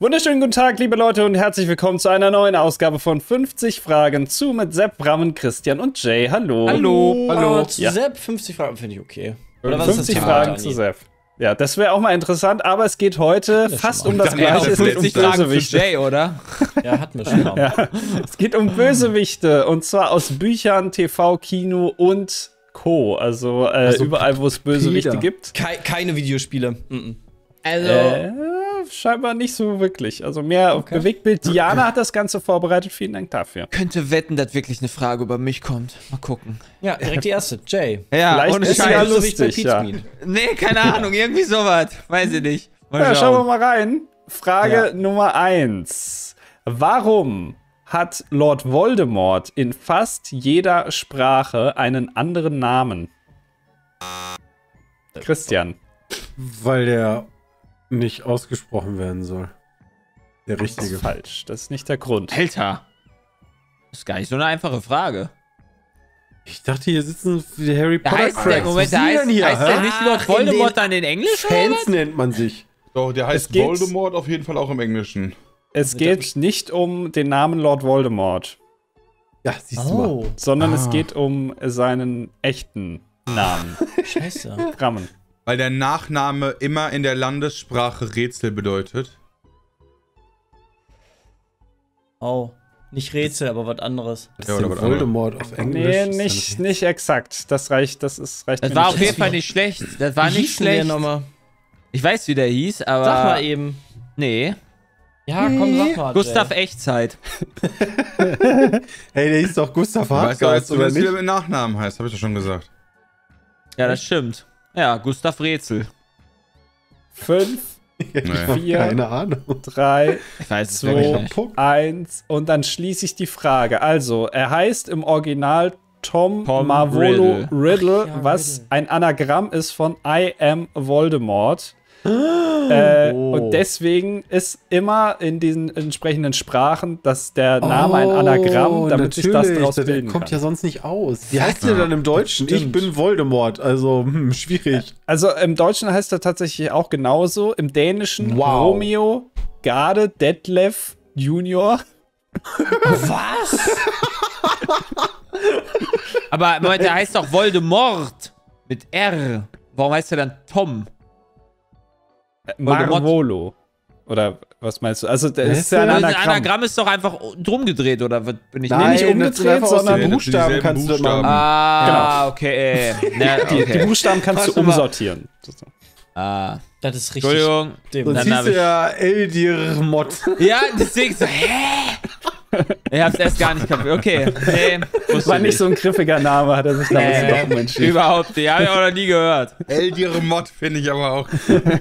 Wunderschönen guten Tag, liebe Leute, und herzlich willkommen zu einer neuen Ausgabe von 50 Fragen zu mit Sepp, Brammen, Christian und Jay. Hallo. Hallo. Hallo. Ja. Sepp, 50 Fragen finde ich okay. Oder was 50 ist das Fragen Thema, zu Dani? Sepp. Ja, das wäre auch mal interessant, aber es geht heute fast um das Ja, Gleiche. Es geht um 50 Fragen für Bösewichte. Jay, oder? Ja, hatten wir schon mal. Ja, es geht um Bösewichte, und zwar aus Büchern, TV, Kino und Co. Also, überall, wo es Bösewichte gibt. Keine Videospiele. Also, Scheinbar nicht so wirklich. Also mehr auf Bewegtbild. Diana hat das Ganze vorbereitet. Vielen Dank dafür. könnte wetten, dass wirklich eine Frage über mich kommt. Mal gucken. Ja, direkt die erste. Jay. Ja, Vielleicht ohne ist sie Scheiß. ja Bösewicht bei lustig, Pete's ja. Meat. Nee, keine Ahnung, irgendwie sowas. Weiß ich nicht. Ja, schauen wir mal rein. Frage Nummer 1. Warum hat Lord Voldemort in fast jeder Sprache einen anderen Namen? Christian. Weil der nicht ausgesprochen werden soll. Der Das ist richtige. falsch. Das ist nicht der Grund. Alter. Das ist gar nicht so eine einfache Frage. Ich dachte, hier sitzen die Harry Da Potter heißt der, Cracks. Moment, Was da sind heißt, denn hier? heißt der nicht Lord Ach, Voldemort dann in Englisch? Fans nennt man sich. Doch, der heißt geht- Voldemort auf jeden Fall auch im Englischen. Es geht nicht um den Namen Lord Voldemort, Ja, siehst du mal. Oh, sondern es geht um seinen echten Namen. scheiße. Brammen. Weil der Nachname immer in der Landessprache Rätsel bedeutet. Oh, nicht Rätsel, aber was anderes. Das Ja, ist oder ja was anderes. Voldemort auf Englisch. Nee, Ist nicht, dann- nicht exakt. Das reicht mir Das nicht. war auf jeden Fall nicht schlecht. Das war Wie nicht hieß denn der schlecht. nochmal? Ich weiß, wie der hieß, aber. Sag mal eben. Nee. Ja, komm, sag mal. Gustav Jay. Echtzeit. Hey, der hieß doch Gustav Ich weiß aber Hartgeist, jetzt oder zumindest, wie nicht? der mit Nachnamen heißt, habe ich doch schon gesagt. Ja, das stimmt. Ja, Gustav Rätsel. 5, Naja. 4, Keine Ahnung. 3, Ich weiß es So. wirklich nicht. Punkt. 1 und dann schließe ich die Frage. Also, er heißt im Original Tom Marvolo Riddle, Ach ja, was Riddle. ein Anagramm ist von I am Voldemort. Und deswegen ist immer in diesen entsprechenden Sprachen, dass der Name ein Anagramm, damit sich das daraus der bilden kommt kann. ja sonst nicht aus. Wie heißt der dann im Deutschen? Ich Stimmt. bin Voldemort, also schwierig. Also im Deutschen heißt er tatsächlich auch genauso. Im Dänischen Wow. Romeo, Garde, Detlef Junior. Was? Aber Moment, der heißt doch Voldemort. Mit R. Warum heißt der dann Tom? Voldemort. Marvolo. Oder was meinst du? Also, das Wer ist ist ja ein der? Also ein Anagramm. Anagramm ist doch einfach drum gedreht, oder was bin ich Nein, nicht das sind umgedreht, einfach aus sondern den Buchstaben dieselben kannst du das machen. Buchstaben. Ah, okay. Na, Die okay. Buchstaben kannst du Warte mal. umsortieren. Ah, Das ist richtig. Entschuldigung. Dem. Dann Sonst hab hieß ich- der Eldirmott. Ja, deswegen so, hä? Ich hab's erst gar nicht kapiert. Okay, nee. Das war nicht so ein griffiger Name, hat er sich damals doch entschieden. Überhaupt nicht. Hab ich auch noch nie gehört. Eldirmott finde ich aber auch.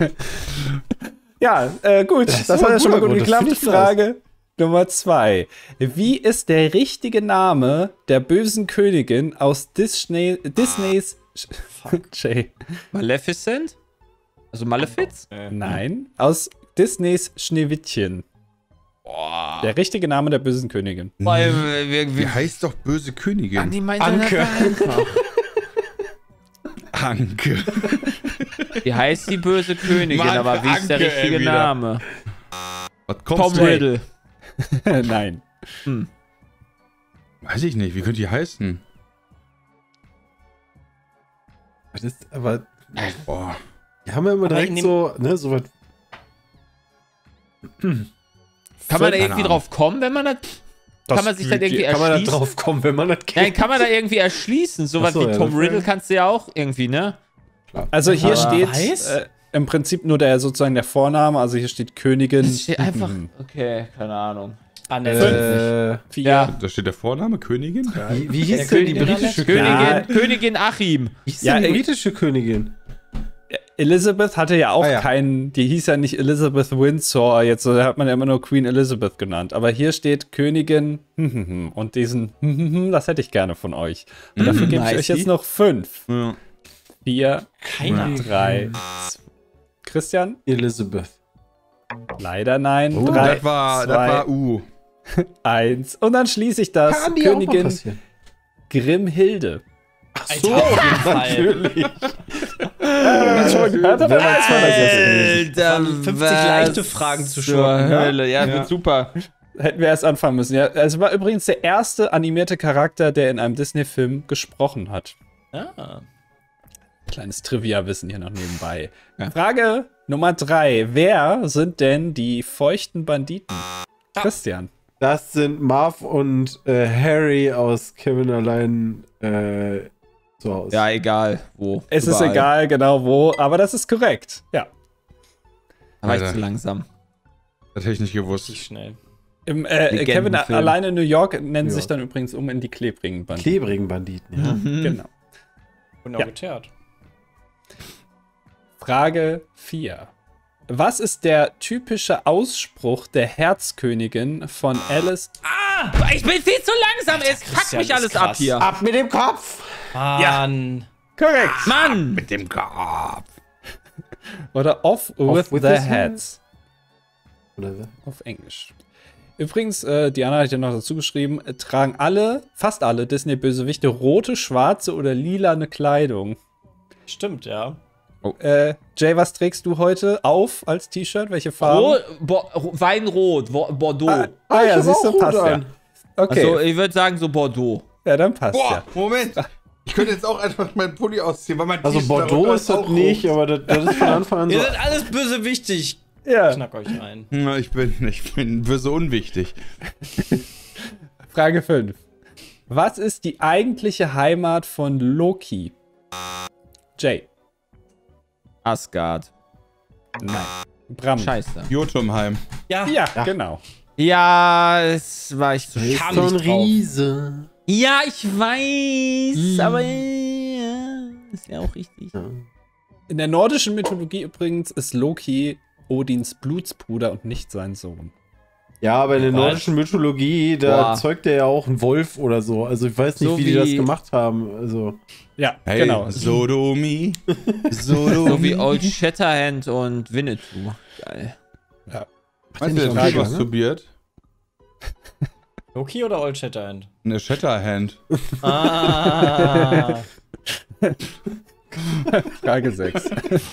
Ja, gut, das hat aber ja schon mal guter gut Grund, das geklappt. finde ich Frage Nummer 2. Wie ist der richtige Name der bösen Königin aus Disneys Jay. Maleficent? Also Malefiz? Nein, aus Disneys Schneewittchen. Boah. Der richtige Name der bösen Königin. Weil Wie heißt doch böse Königin? die meinte Anke. Anke. Wie heißt die böse Königin, Mann, aber wie ist der Anke, ey, richtige wieder. Name? Was Tom kommst du? Riddle. Nein. Weiß ich nicht, wie könnte die heißen? Das ist aber. Boah. Die haben ja immer Aber direkt in dem- so, ne, so was. Kann man da irgendwie Ahnung. drauf kommen, wenn man das... Kann man sich dann irgendwie Kann man da erschließen? drauf kommen, wenn man das Nein, kennt? kann man da irgendwie erschließen? Sowas Ach so, wie ja, Tom das- Riddle kannst du ja auch irgendwie, ne? Also hier Aber steht weiß? im Prinzip nur der sozusagen der Vorname, also hier steht Königin. Es steht einfach... Okay, keine Ahnung. Annette. 4. Ja. Da steht der Vorname Königin? Wie hieß Der denn die Königin britische Königin, Königin? Königin Achim. Wie hieß Ja, denn die ey. britische Königin? Elizabeth hatte ja auch Ah, ja. keinen, die hieß ja nicht Elizabeth Windsor, jetzt hat man ja immer nur Queen Elizabeth genannt. Aber hier steht Königin und diesen das hätte ich gerne von euch. Und dafür gebe ich heißt euch jetzt die? noch 5, Ja. 4, Keiner. 3. Christian? Elizabeth. Leider nein. Oh, 3, das war 1. Und dann schließe ich das. Kann die auch mal Königin passieren. Grimhilde. Alter, auf jeden Fall. Natürlich. Das ist schon mal gehört hat, dann weiß man das jetzt. Alter, 50 leichte Fragen zu zur schurken, ne? Hölle. Ja, Ja. wird super. Hätten wir erst anfangen müssen. Ja, es war übrigens der erste animierte Charakter, der in einem Disney-Film gesprochen hat. Ah. Kleines Trivia-Wissen hier noch nebenbei. Ja. Frage Nummer 3. Wer sind denn die feuchten Banditen? Christian. Das sind Marv und Harry aus Kevin allein zu Hause. Ja, egal, wo. Es ist Überall. egal genau wo, aber das ist korrekt. Ja. Da war ich Alter. zu langsam. Das hätte ich nicht gewusst. Nicht schnell. Im Kevin Legendenfilm. alleine in New York nennen Ja. sich dann übrigens um in die klebrigen Banditen. Klebrigen Banditen, ja. Genau. Und auch Ja. geteert. Frage 4. Was ist der typische Ausspruch der Herzkönigin von Alice? Ich bin viel zu langsam, es packt Christian mich ist alles ab krass. hier. Ab mit dem Kopf! Mann. Korrekt. Mann! Mit dem Kopf. Oder off with with the the heads. Oder so. Auf Englisch. Übrigens, Diana hat ja noch dazu geschrieben, tragen fast alle Disney-Bösewichte rote, schwarze oder lilane Kleidung. Stimmt, ja. Jay, was trägst du heute auf als T-Shirt? Welche Farbe? Weinrot, Bordeaux. ja, ich hab siehst auch du, passt rot ja. an. Okay, Also, ich würde sagen so Bordeaux. ja, dann passt Boah, ja. Moment. Ich könnte jetzt auch einfach meinen Pulli ausziehen, weil mein Also T-Shirt Bordeaux darunter ist das auch nicht, rot. aber das ist von Anfang an so. Ihr seid alles böse wichtig. Ja. Knack euch rein. Na, ich bin böse unwichtig. Frage 5. Was ist die eigentliche Heimat von Loki? Jay. Asgard. Nein. Bram. Scheiße. Jotunheim. Ja. Ja, genau. Ja, es war ich so kam So ein nicht drauf. Riese. Ja, ich weiß, aber ja, ist ja auch richtig. In der nordischen Mythologie übrigens ist Loki Odins Blutsbruder und nicht sein Sohn. Ja, aber in der Was? nordischen Mythologie, da Boah. zeugt er ja auch einen Wolf oder so. Also ich weiß nicht, So wie die das wie- gemacht haben. Also Ja, Hey, genau. Sodomi. So wie Old Shatterhand und Winnetou. Geil. Ja. Meinst du, der Frage, Typ ne? masturbiert? Loki oder Old Shatterhand? Eine Shatterhand. Ah. Frage 6.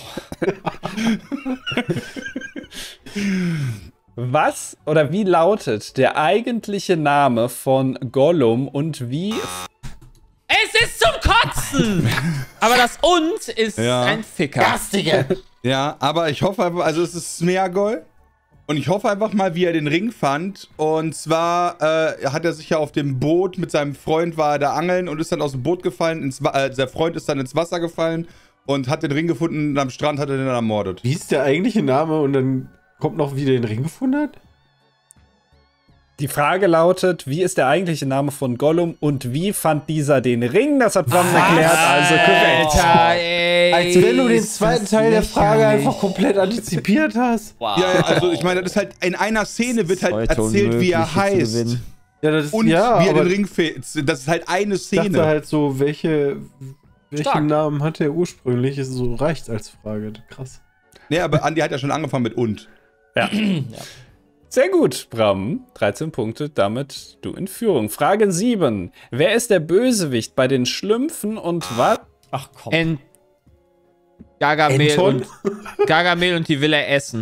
Was oder wie lautet der eigentliche Name von Gollum und wie Es ist zum Kotzen! Aber das Und ist Ja. ein Ficker. Ja, aber ich hoffe einfach, also es ist Smeagol. Und ich hoffe einfach mal, wie er den Ring fand. Und zwar hat er sich ja auf dem Boot mit seinem Freund, war er da angeln und ist dann aus dem Boot gefallen. Der Freund ist dann ins Wasser gefallen und hat den Ring gefunden und am Strand hat er den dann ermordet. wie ist der eigentliche Name und dann kommt noch, wie der den Ring gefunden hat? Die Frage lautet, wie ist der eigentliche Name von Gollum und wie fand dieser den Ring? Das hat Bram erklärt, also korrekt. Alter, ey. Als wenn du den zweiten ist Teil der Frage lächerlich. einfach komplett antizipiert hast. Wow. Ja, ja, also ich meine, das ist halt in einer Szene wird halt Heute erzählt, wie er unmöglich, hier zu heißt. gewinnen. Ja, das ist, Und ja, wie er aber den Ring fehlt. Das ist halt eine ich dachte Szene. halt so, welchen Stark. Namen hat er ursprünglich? Ist so reicht als Frage. Krass. Nee, aber Andi hat ja schon angefangen mit und. Ja. Sehr gut, Bram. 13 Punkte, damit du in Führung. Frage 7. Wer ist der Bösewicht bei den Schlümpfen und was? Ach komm. Gargamel Anton? und, Gargamel und die will er essen.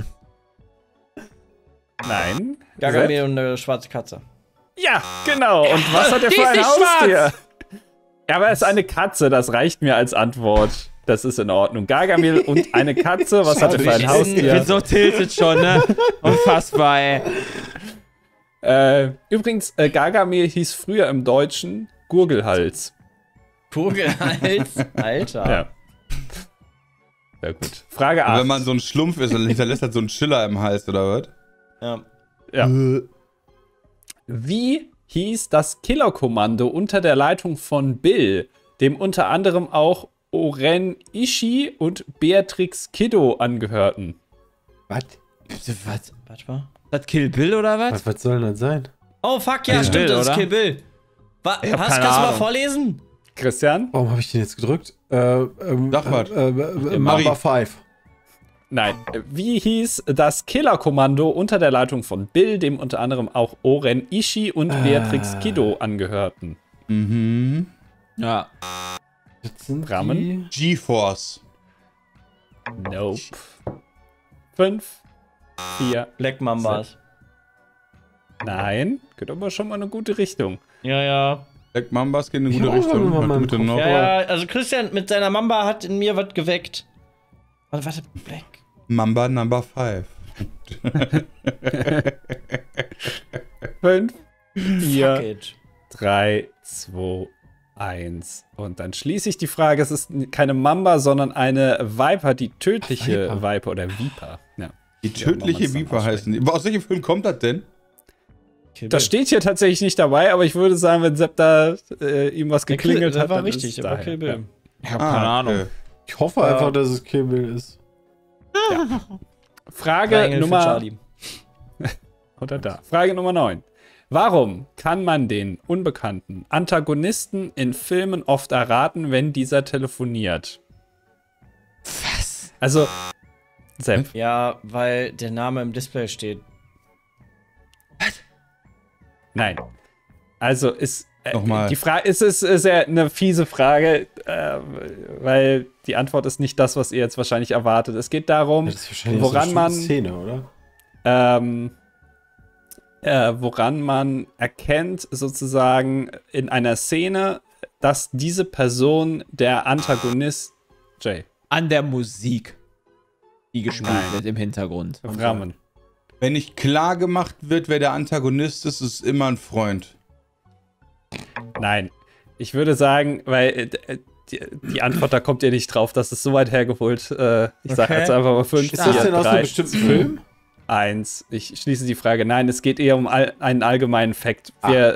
Nein. Gargamel und eine schwarze Katze. Ja, genau. Und was hat er Die für ist ein nicht Haustier? Ja, aber er ist eine Katze, das reicht mir als Antwort. Das ist in Ordnung. Gargamel und eine Katze, was hat er für ein Ich bin Haustier? so tiltet schon, ne? Unfassbar, ey. Übrigens, Gargamel hieß früher im Deutschen Gurgelhals. Kugelhals. Alter. Ja. Sehr gut. Frage Und 8. wenn man so ein Schlumpf ist, dann hinterlässt halt so ein Schiller im Hals, oder was? Ja. Ja. Wie hieß das Killerkommando unter der Leitung von Bill, dem unter anderem auch Oren Ishii und Beatrix Kiddo angehörten? Was? Was? Warte mal. Das Kill Bill oder was? Was soll denn das sein? Oh, fuck, ja, Kill stimmt, Bill, das ist oder? Kill Bill. Was? Ich hab Kannst keine du mal Ahnung. vorlesen? Christian? Warum habe ich den jetzt gedrückt? Sag was. Mamba 5. Nein. Wie hieß das Killerkommando unter der Leitung von Bill, dem unter anderem auch Oren Ishii und Beatrix Kiddo angehörten? Mhm. Ja. Das sind Rahmen? die- GeForce. Nope. 5, 4. Black Mambas. Nein, geht aber schon mal in eine gute Richtung. Ja. Black Mambas gehen in eine Ich gute hab auch Richtung. irgendwann mal Hat im gute Kopf. Noch- Ja, also Christian mit seiner Mamba hat in mir was geweckt. Warte, Black. Mamba Number 5. 5, Fuck 4, it. 3, 2, 1. Und dann schließe ich die Frage, es ist keine Mamba, sondern eine Viper, die tödliche Viper. Viper oder Viper. Ja. Die tödliche Viper heißen die. Aus welchem Film kommt das denn? Das steht hier tatsächlich nicht dabei, aber ich würde sagen, wenn Sepp da ihm was geklingelt das hat, war dann richtig, ist es aber daher. Kill Bill. Ich hab keine Ahnung. Okay. Ich hoffe einfach, dass es Kill Bill ist. Frage Engel für Nummer Charlie. oder da. Frage Nummer 9. Warum kann man den unbekannten Antagonisten in Filmen oft erraten, wenn dieser telefoniert? Was? Also, Sepp, Ja, weil der Name im Display steht. nein. Also ist Nochmal. die Frage ist sehr eine fiese Frage, weil die Antwort ist nicht das, was ihr jetzt wahrscheinlich erwartet. Es geht darum, Das ist wahrscheinlich woran so eine man Szene, oder? woran man erkennt sozusagen in einer Szene, dass diese Person der Antagonist Jay An der Musik, die gespielt wird im Hintergrund. Rahmen. Wenn nicht klar gemacht wird, wer der Antagonist ist, ist es immer ein Freund. Nein, ich würde sagen, weil die Antwort, da kommt ihr nicht drauf, das ist so weit hergeholt. Ich sage Okay. jetzt einfach mal 5, Ist das denn aus einem 3, bestimmten Film? 1. Ich schließe die Frage. Nein, es geht eher um einen allgemeinen Fakt.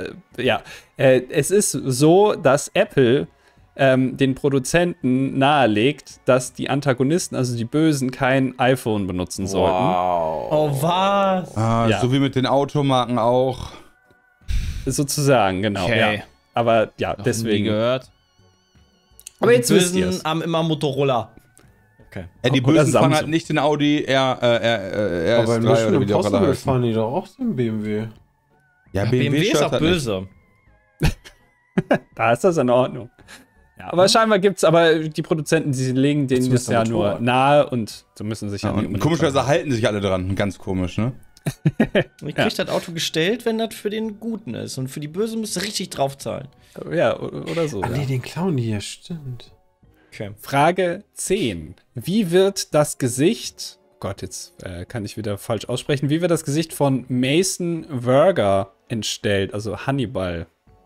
Es ist so, dass Apple den Produzenten nahelegt, dass die Antagonisten, also die Bösen, kein iPhone benutzen sollten. Oh, was? Ja. So wie mit den Automarken auch. Sozusagen, genau. Okay. Ja. Aber ja, Noch nie deswegen. gehört. Aber Die jetzt wisst ihr Bösen es. haben immer Motorola. Okay. Die Oder Bösen fahren Samsung. halt nicht den Audi RS3 Aber in Mission oder wie die auch alle Impossible heißen. fahren die doch auch so ein BMW. Ja, BMW ist stört auch halt nicht. böse. Da ist das in Ordnung. Ja, aber scheinbar gibt's aber die Produzenten, die legen denen das Zumindest ja am nur Motorrad. nahe und so müssen sich ja, Ja, nicht und unbedingt komischerweise dran. halten sich alle dran. Ganz komisch, ne? Ich krieg das Auto gestellt, wenn das für den Guten ist. Und für die Bösen musst du richtig draufzahlen. Ja, oder so. Ah, Ja. nee, den klauen die ja, stimmt. Okay. Frage 10. Wie wird das Gesicht, oh Gott, jetzt kann ich wieder falsch aussprechen, wie wird das Gesicht von Mason Verger entstellt, also Hannibal?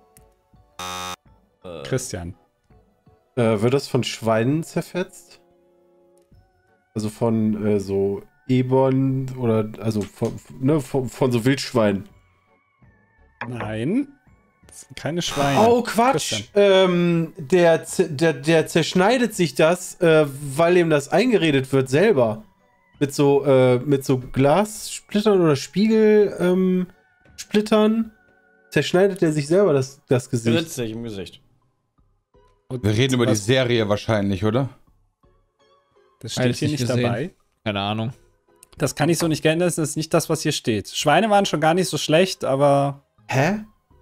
Christian. Wird das von Schweinen zerfetzt? Also von so Ebon oder also von so Wildschweinen. Nein. Das sind keine Schweine. Oh, Quatsch! Der zerschneidet sich das, weil ihm das eingeredet wird selber. Mit so Glassplittern oder Spiegelsplittern zerschneidet er sich selber das Gesicht. Sitzt sich im Gesicht. Wir reden über die Serie wahrscheinlich, oder? Das steht Alles hier nicht nicht gesehen. dabei. Keine Ahnung. Das kann ich so nicht geändert, das ist nicht das, was hier steht. Schweine waren schon gar nicht so schlecht, aber Hä?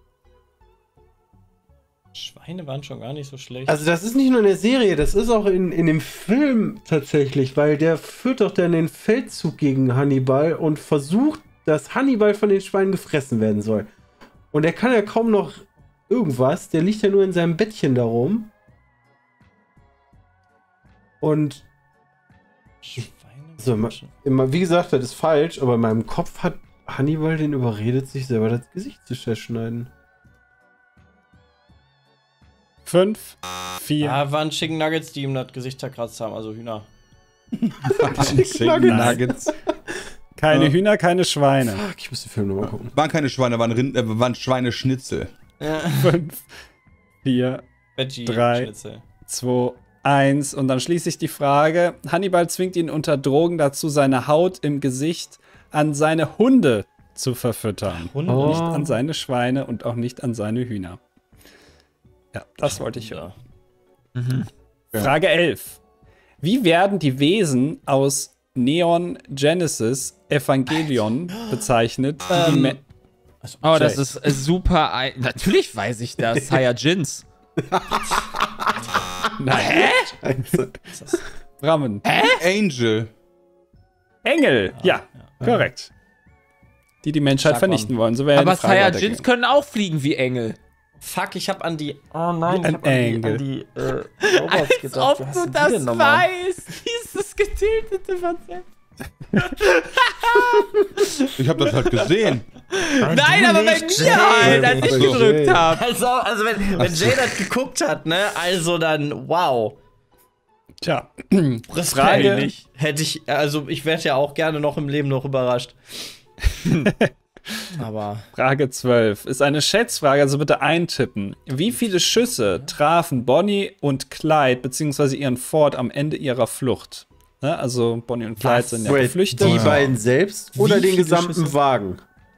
Schweine waren schon gar nicht so schlecht. Also das ist nicht nur in der Serie, das ist auch in dem Film tatsächlich, weil der führt doch dann den Feldzug gegen Hannibal und versucht, dass Hannibal von den Schweinen gefressen werden soll. Und er kann ja kaum noch irgendwas, der liegt ja nur in seinem Bettchen da rum. Und Schweine so, wie gesagt, das ist falsch, aber in meinem Kopf hat Hannibal den überredet, sich selber das Gesicht zu zerschneiden. 5, 4, Ja, waren Chicken Nuggets, die ihm das Gesicht zerkratzt haben, also Hühner. Chicken Nuggets. keine Hühner, keine Schweine. Fuck, ich muss den Film nochmal gucken. Waren keine Schweine, waren Schweineschnitzel. 5, 4, Veggie, 3. Schnitzel. 2, 1. Und dann schließe ich die Frage. Hannibal zwingt ihn unter Drogen dazu, seine Haut im Gesicht an seine Hunde zu verfüttern. Hunde? Oh. Nicht an seine Schweine und auch nicht an seine Hühner. Ja, das wollte ich hören. Mhm. Frage 11. Wie werden die Wesen aus Neon Genesis Evangelion bezeichnet? Die die Me- Oh, das ist super. Natürlich weiß ich das. Saiyajins. Nein. Scheiße. Brammen. Angel. Engel. Ja, korrekt. Die Menschheit Stark, vernichten wollen. So wäre Aber die Frage Saiyajins weitergegangen. können auch fliegen wie Engel. Fuck, ich hab an die. Oh nein, Ein Engel. Robots Als gedacht. ob Wie du heißen die das denn nochmal? weißt. Dieses getiltete Konzept. Ich habe das halt gesehen. Nein, aber bei nicht, mir Jay. halt, als ich Ach so. gedrückt habe. Also wenn Jay das geguckt hat, ne? Also dann, wow. Tja, Respekt. Frage. Hätte ich, also ich werde ja auch gerne noch im Leben noch überrascht. Aber. Frage 12 ist eine Schätzfrage, also bitte eintippen. Wie viele Schüsse trafen Bonnie und Clyde bzw. ihren Ford am Ende ihrer Flucht? Ne? Also Bonnie und Clyde sind ja Wait, geflüchtet. die beiden selbst oder den viele gesamten Schüsse? Wagen?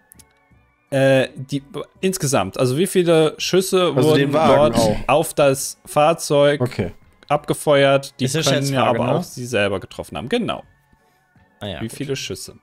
Insgesamt, also wie viele Schüsse Also wurden den Wagen dort auch. auf das Fahrzeug Okay. abgefeuert? Die Ist eine können ja Schätzfrage, aber ne? auch sie selber getroffen haben. Genau. Ah ja, Wie gut. viele Schüsse?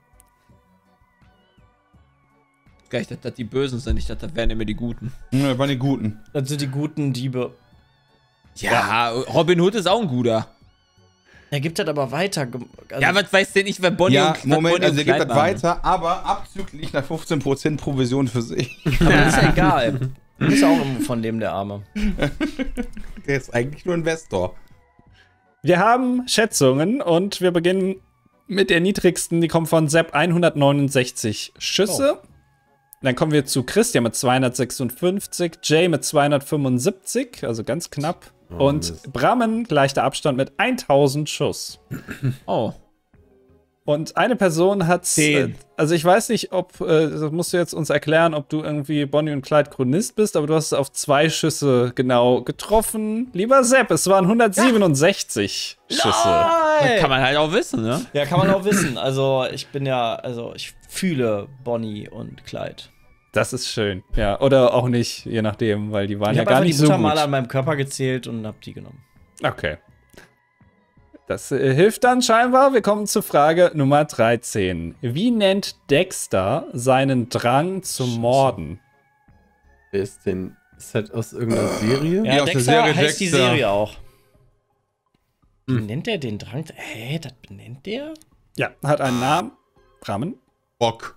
Ich dachte, dass die Bösen sind. Ich dachte, das wären immer die Guten. Ja, waren die Guten. Das sind die guten Diebe. Ja, Robin Hood ist auch ein Guter. Er gibt das aber weiter. Also, Ja, was weiß denn ich, wer Bonnie Ja, und Moment, Bonnie also er gibt Clyde das waren? weiter, aber abzüglich einer 15% Provision für sich. aber das ist ja egal. Du bist auch immer von dem der Arme. Der ist eigentlich nur Investor. Wir haben Schätzungen und wir beginnen mit der niedrigsten. Die kommt von Sepp 169 Schüsse. Dann kommen wir zu Christian mit 256, Jay mit 275, also ganz knapp. Und Mist. Brammen gleichter Abstand mit 1000 Schuss. Oh. Und eine Person hat, 10. also ich weiß nicht, ob, das musst du jetzt uns erklären, ob du irgendwie Bonnie und Clyde Chronist bist, aber du hast es auf 2 Schüsse genau getroffen. Lieber Sepp, es waren 167 Schüsse. Das kann man halt auch wissen, ne? Ja, kann man auch wissen. Also ich fühle Bonnie und Clyde. Das ist schön, ja. Oder auch nicht, je nachdem, weil die waren Ich ja habe gar einfach die nicht so Muttermale gut. an meinem Körper gezählt und hab die genommen. Okay. Das hilft dann scheinbar. Wir kommen zu Frage Nummer 13. Wie nennt Dexter seinen Drang zum Morden? Wer ist denn? Ist das aus irgendeiner Serie? Ja, aus der Dexter Serie heißt die Dexter. Serie auch. Wie nennt der den Drang? Hä, das benennt der? Ja, hat einen Namen. Brammen? Bock.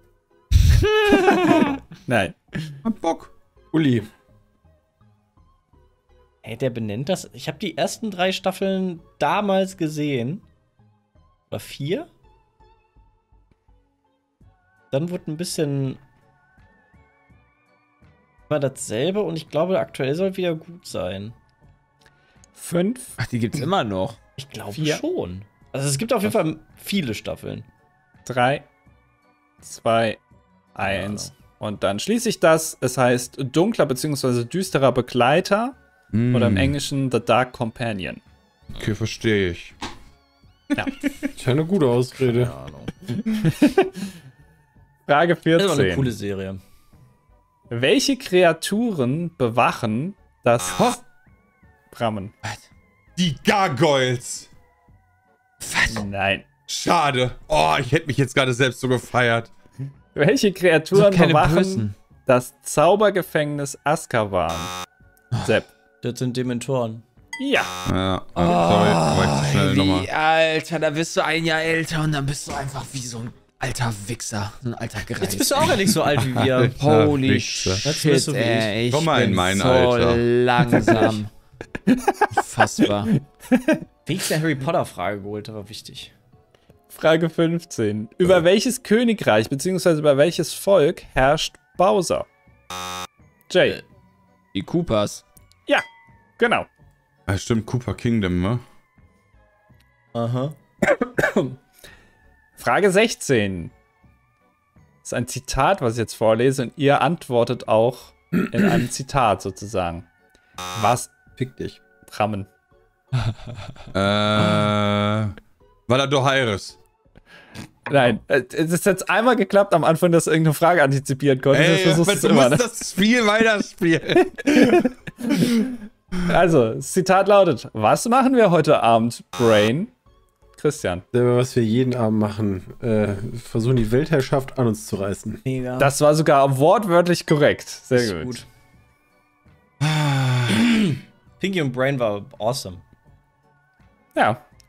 Nein. Hat Bock. Uli. Hä, der benennt das? Ich habe die ersten 3 Staffeln damals gesehen. Oder 4? Dann wurde ein bisschen immer dasselbe und ich glaube, aktuell soll wieder gut sein. 5, Ach, die gibt's immer noch. Ich glaube 4. schon. Also es gibt auf jeden Fall viele Staffeln. 3, 2, 1. Und dann schließe ich das. Es heißt dunkler bzw. düsterer Begleiter. Oder im Englischen The Dark Companion. Okay, verstehe ich. Ist ja eine gute Ausrede. Keine Ahnung. Frage Das ist aber eine 14. coole Serie. Welche Kreaturen bewachen das Brammen? Die Gargoyles. Nein. Schade. Oh, ich hätte mich jetzt gerade selbst so gefeiert. Welche Kreaturen Das sind keine bewachen Bösen. das Zaubergefängnis Azkaban? Sepp. Das sind Dementoren. Ja. Ja, sorry, aber ich zu schnell nochmal. Alter, da bist du ein Jahr älter und dann bist du einfach wie so ein alter Wichser. So ein alter Greis. Jetzt bist du auch ja nicht so alt wie wir. Holy Wichser. Jetzt bist du shit, wie ey. Ich Komm mal in bin mein so Alter. langsam. Unfassbar. Wenigstens eine Harry Potter-Frage geholt, aber wichtig. Frage 15. Über welches Königreich bzw. über welches Volk herrscht Bowser? Jay. Die Koopas. Ja, genau. Ja, stimmt, Cooper Kingdom, ne? Aha. Frage 16. Das ist ein Zitat, was ich jetzt vorlese, und ihr antwortet auch in einem Zitat sozusagen. Was Fick dich. Brammen? Valadohairis. Nein, es ist jetzt einmal geklappt am Anfang, dass du irgendeine Frage antizipieren konntest. Ey, Jetzt versuchst du es du immer, musst ne? das Spiel weiterspielen. Also, das Zitat lautet: Was machen wir heute Abend, Brain? Christian. Selber, was wir jeden Abend machen, versuchen die Weltherrschaft an uns zu reißen. Mega. Das war sogar wortwörtlich korrekt. Sehr ist gut. Pinky und Brain war awesome. Ja,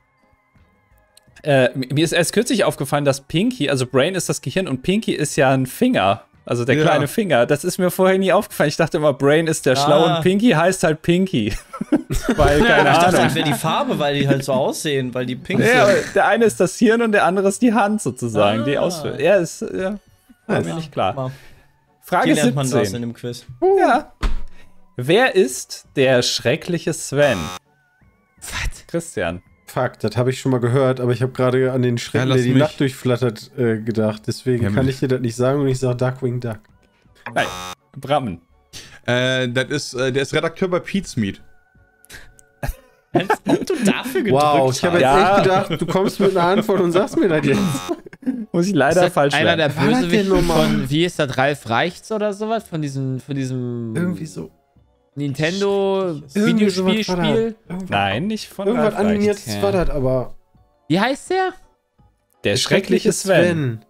Mir ist erst kürzlich aufgefallen, dass Pinky, also Brain ist das Gehirn und Pinky ist ja ein Finger. Also der kleine Finger. Das ist mir vorher nie aufgefallen. Ich dachte immer, Brain ist der Schlau und Pinky heißt halt Pinky. Weil, keine Ich dachte, Ahnung. das wäre die Farbe, weil die halt so aussehen, weil die pink sind. Ja, der eine ist das Hirn und der andere ist die Hand sozusagen, die ausführt. Ja, ist war mir nicht klar. Hier Frage lernt man das in 17. dem Quiz. Ja. Wer ist der schreckliche Sven? Was? Christian. Fuck, das habe ich schon mal gehört, aber ich habe gerade an den Schrecken, lass der die mich. Nacht durchflattert, gedacht. Deswegen kann ich dir das nicht sagen und ich sage Darkwing Duck. Nein. Brammen. Der ist Redakteur bei Pete's Meat. Hast du dafür gedrückt? Wow, ich habe jetzt Ja. echt gedacht, du kommst mit einer Antwort und sagst mir das jetzt. Muss ich leider falsch Einer der War das denn Bösewichte nochmal? von, wie ist das, Ralf Reichts oder sowas? Von diesem Irgendwie so. Nintendo Irgendwie sowas war Videospiel. da. Nein, nicht von Irgendwas Ralf Reichts. Animiertes Okay. war das, aber. Wie heißt der? Der schreckliche Sven.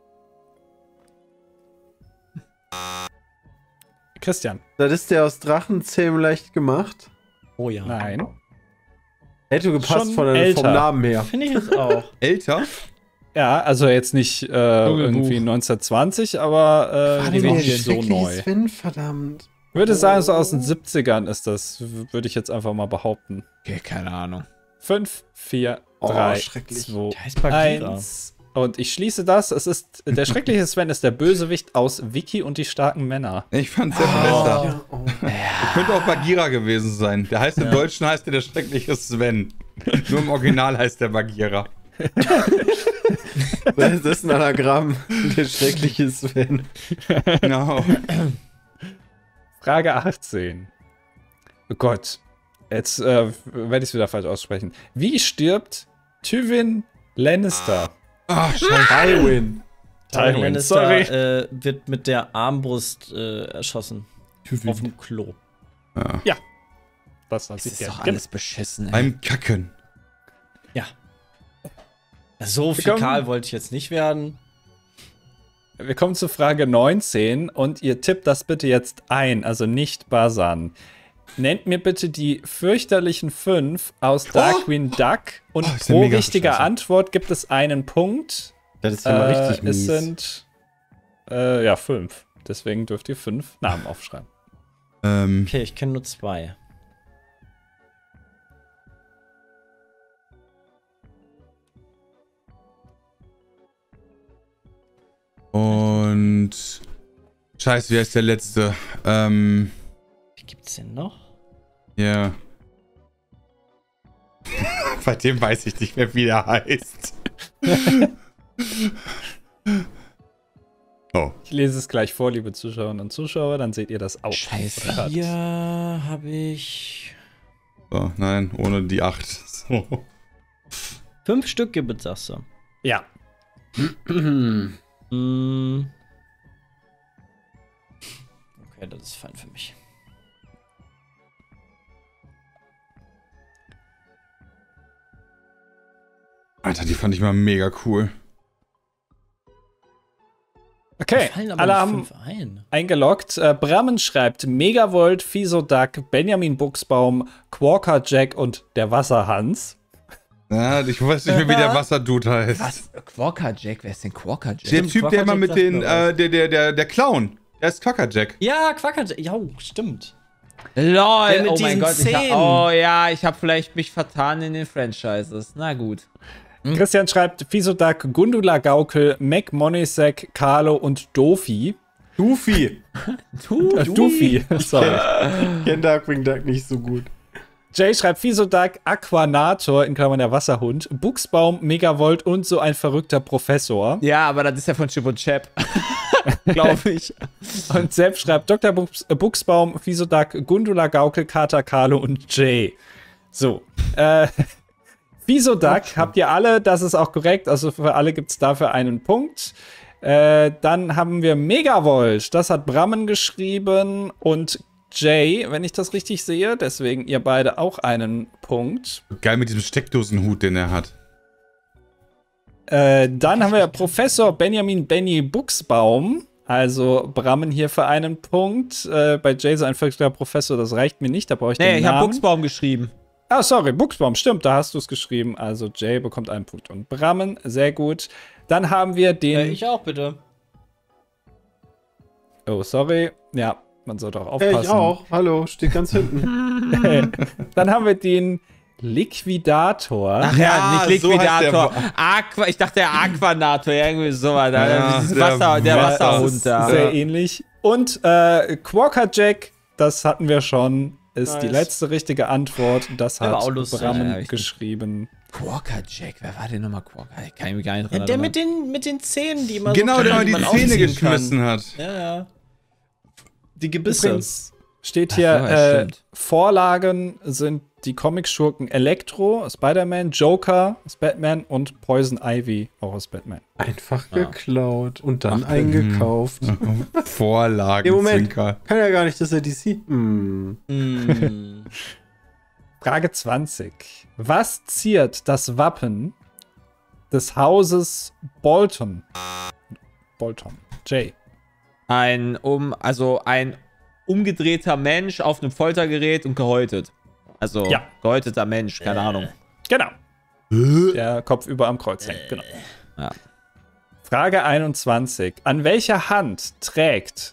Christian. Das ist der aus Drachenzähmen leicht gemacht. Oh ja. Nein. Hätte gepasst Schon vom älter. Namen her. Finde ich jetzt auch. Älter? Ja, also jetzt nicht irgendwie 1920, aber War die denn war der nicht so schreckliche neu. Sven, verdammt. Ich würde sagen, so aus den 70ern ist das, würde ich jetzt einfach mal behaupten. Okay, keine Ahnung. 5, 4, Oh, 3, schrecklich. 2, Der heißt Bagheera. 1. Und ich schließe das. Es ist der schreckliche Sven ist der Bösewicht aus Vicky und die starken Männer. Ich fand's sehr viel besser. Ja, oh. Könnte auch Bagheera gewesen sein. Der heißt im Deutschen heißt der schreckliche Sven. Nur im Original heißt der Bagheera. Das ist ein Anagramm. Der schreckliche Sven. Genau. Frage 18. Oh Gott. Jetzt werde ich es wieder falsch aussprechen. Wie stirbt Tywin Lannister? Ach, scheiße. Tywin. Tywin, Lannister wird mit der Armbrust erschossen. Auf dem Klo. Ja. Das Das sieht ist ja doch alles beschissen, ey. Beim Kacken. Ja. So Wir kommen- fäkal wollte ich jetzt nicht werden. Wir kommen zu Frage 19 und ihr tippt das bitte jetzt ein, also nicht buzzern. Nennt mir bitte die fürchterlichen 5 aus Darkwing Duck und Oh, ist ja pro mega richtiger scheiße. Antwort gibt es einen Punkt. Das ist ja mal richtig Es mies. sind 5. Deswegen dürft ihr 5 Namen aufschreiben. Okay, ich kenne nur 2. Und. Scheiße, wie heißt der letzte? Wie gibt's denn noch? Ja. Bei dem weiß ich nicht mehr, wie der heißt. Oh. Ich lese es gleich vor, liebe Zuschauerinnen und Zuschauer, dann seht ihr das auch. Scheiße. Oder? Hier habe ich So, nein, ohne die 8. So. 5 Stück gibt, sagst du. Ja. Mm. Okay, das ist fein für mich. Alter, die fand ich mal mega cool. Okay, Fallen aber alle nicht haben 5 ein. eingeloggt. Brammen schreibt Megavolt, Fisoduck, Benjamin Buchsbaum, Quokka Jack und der Wasserhans. Ja, ich weiß nicht mehr, wie der Wasserdude heißt. Was? Quokka Jack? Wer ist denn Quokka Jack? Der Typ, der immer mit Quackerjack den, sagt der Clown. Der ist Quackerjack. Ja, Quacker. Ja, stimmt. LOL, Der mit oh mein diesen Gott. Zähnen. Oh ja, ich habe vielleicht mich vertan in den Franchises. Na gut. Christian schreibt Fisoduck, Gundula Gaukel, Mac Monisek, Carlo und Dofi. Goofy. Doofy, sorry. Ich kenne Darkwing Duck nicht so gut. Jay schreibt Fisoduck, Aquanator, in Klammern der Wasserhund, Buchsbaum, Megavolt und so ein verrückter Professor. Ja, aber das ist ja von Chip und Chap. Glaube ich. Und Sepp schreibt Dr. Buchsbaum, Fisoduck, Gundula Gaukel, Kater, Carlo und Jay. So, Fisoduck habt ihr alle, das ist auch korrekt, also für alle gibt es dafür einen Punkt. Dann haben wir Megavolt, das hat Brammen geschrieben und Jay, wenn ich das richtig sehe, deswegen ihr beide auch einen Punkt. Geil mit diesem Steckdosenhut, den er hat. Dann haben wir Professor Benjamin Benny Buchsbaum, also Brammen hier für einen Punkt. Bei Jay so ein verrückter Professor, das reicht mir nicht, da brauche ich den Nee, ich habe Namen. Buchsbaum geschrieben. Ah, sorry, Buchsbaum, stimmt, da hast du es geschrieben. Also Jay bekommt einen Punkt. Und Brammen, sehr gut. Dann haben wir den. Ich auch, bitte. Oh, sorry. Ja, man sollte auch aufpassen. Ich auch. Hallo, steht ganz hinten. Dann haben wir den Liquidator. Ach ja, nicht so heißt Liquidator. der Ich dachte der Aquanator, irgendwie sowas. Ja, Dieses der der Das Wasserhund ist da. sehr ähnlich. Und Quokka-Jack, das hatten wir schon, ist Nice. die letzte richtige Antwort. Das Der war hat auch lustig. Brammen Ja, hab ich geschrieben. Quokka Jack, wer war denn nochmal Quokka? Ich kann mich gar nicht dran Der erinnern. mit den Zähnen, die immer Genau, so der mal die die man Zähne aufziehen geschmissen hat. kann. Ja. Die Gebisse. Übrigens steht Ach hier, so, ja, stimmt. Vorlagen sind die Comic-Schurken Elektro aus Spider-Man, Joker aus Batman und Poison Ivy auch aus Batman. Einfach geklaut und dann eingekauft. Vorlagen, Im Moment Zwinker. kann ja gar nicht, dass er DC. Frage 20. Was ziert das Wappen des Hauses Bolton? Bolton. Jay. Ein umgedrehter Mensch auf einem Foltergerät und gehäutet. Also, Ja. gehäuteter Mensch, keine Ahnung. Genau. Der Kopf über am Kreuz hängt, genau. Ja. Frage 21. An welcher Hand trägt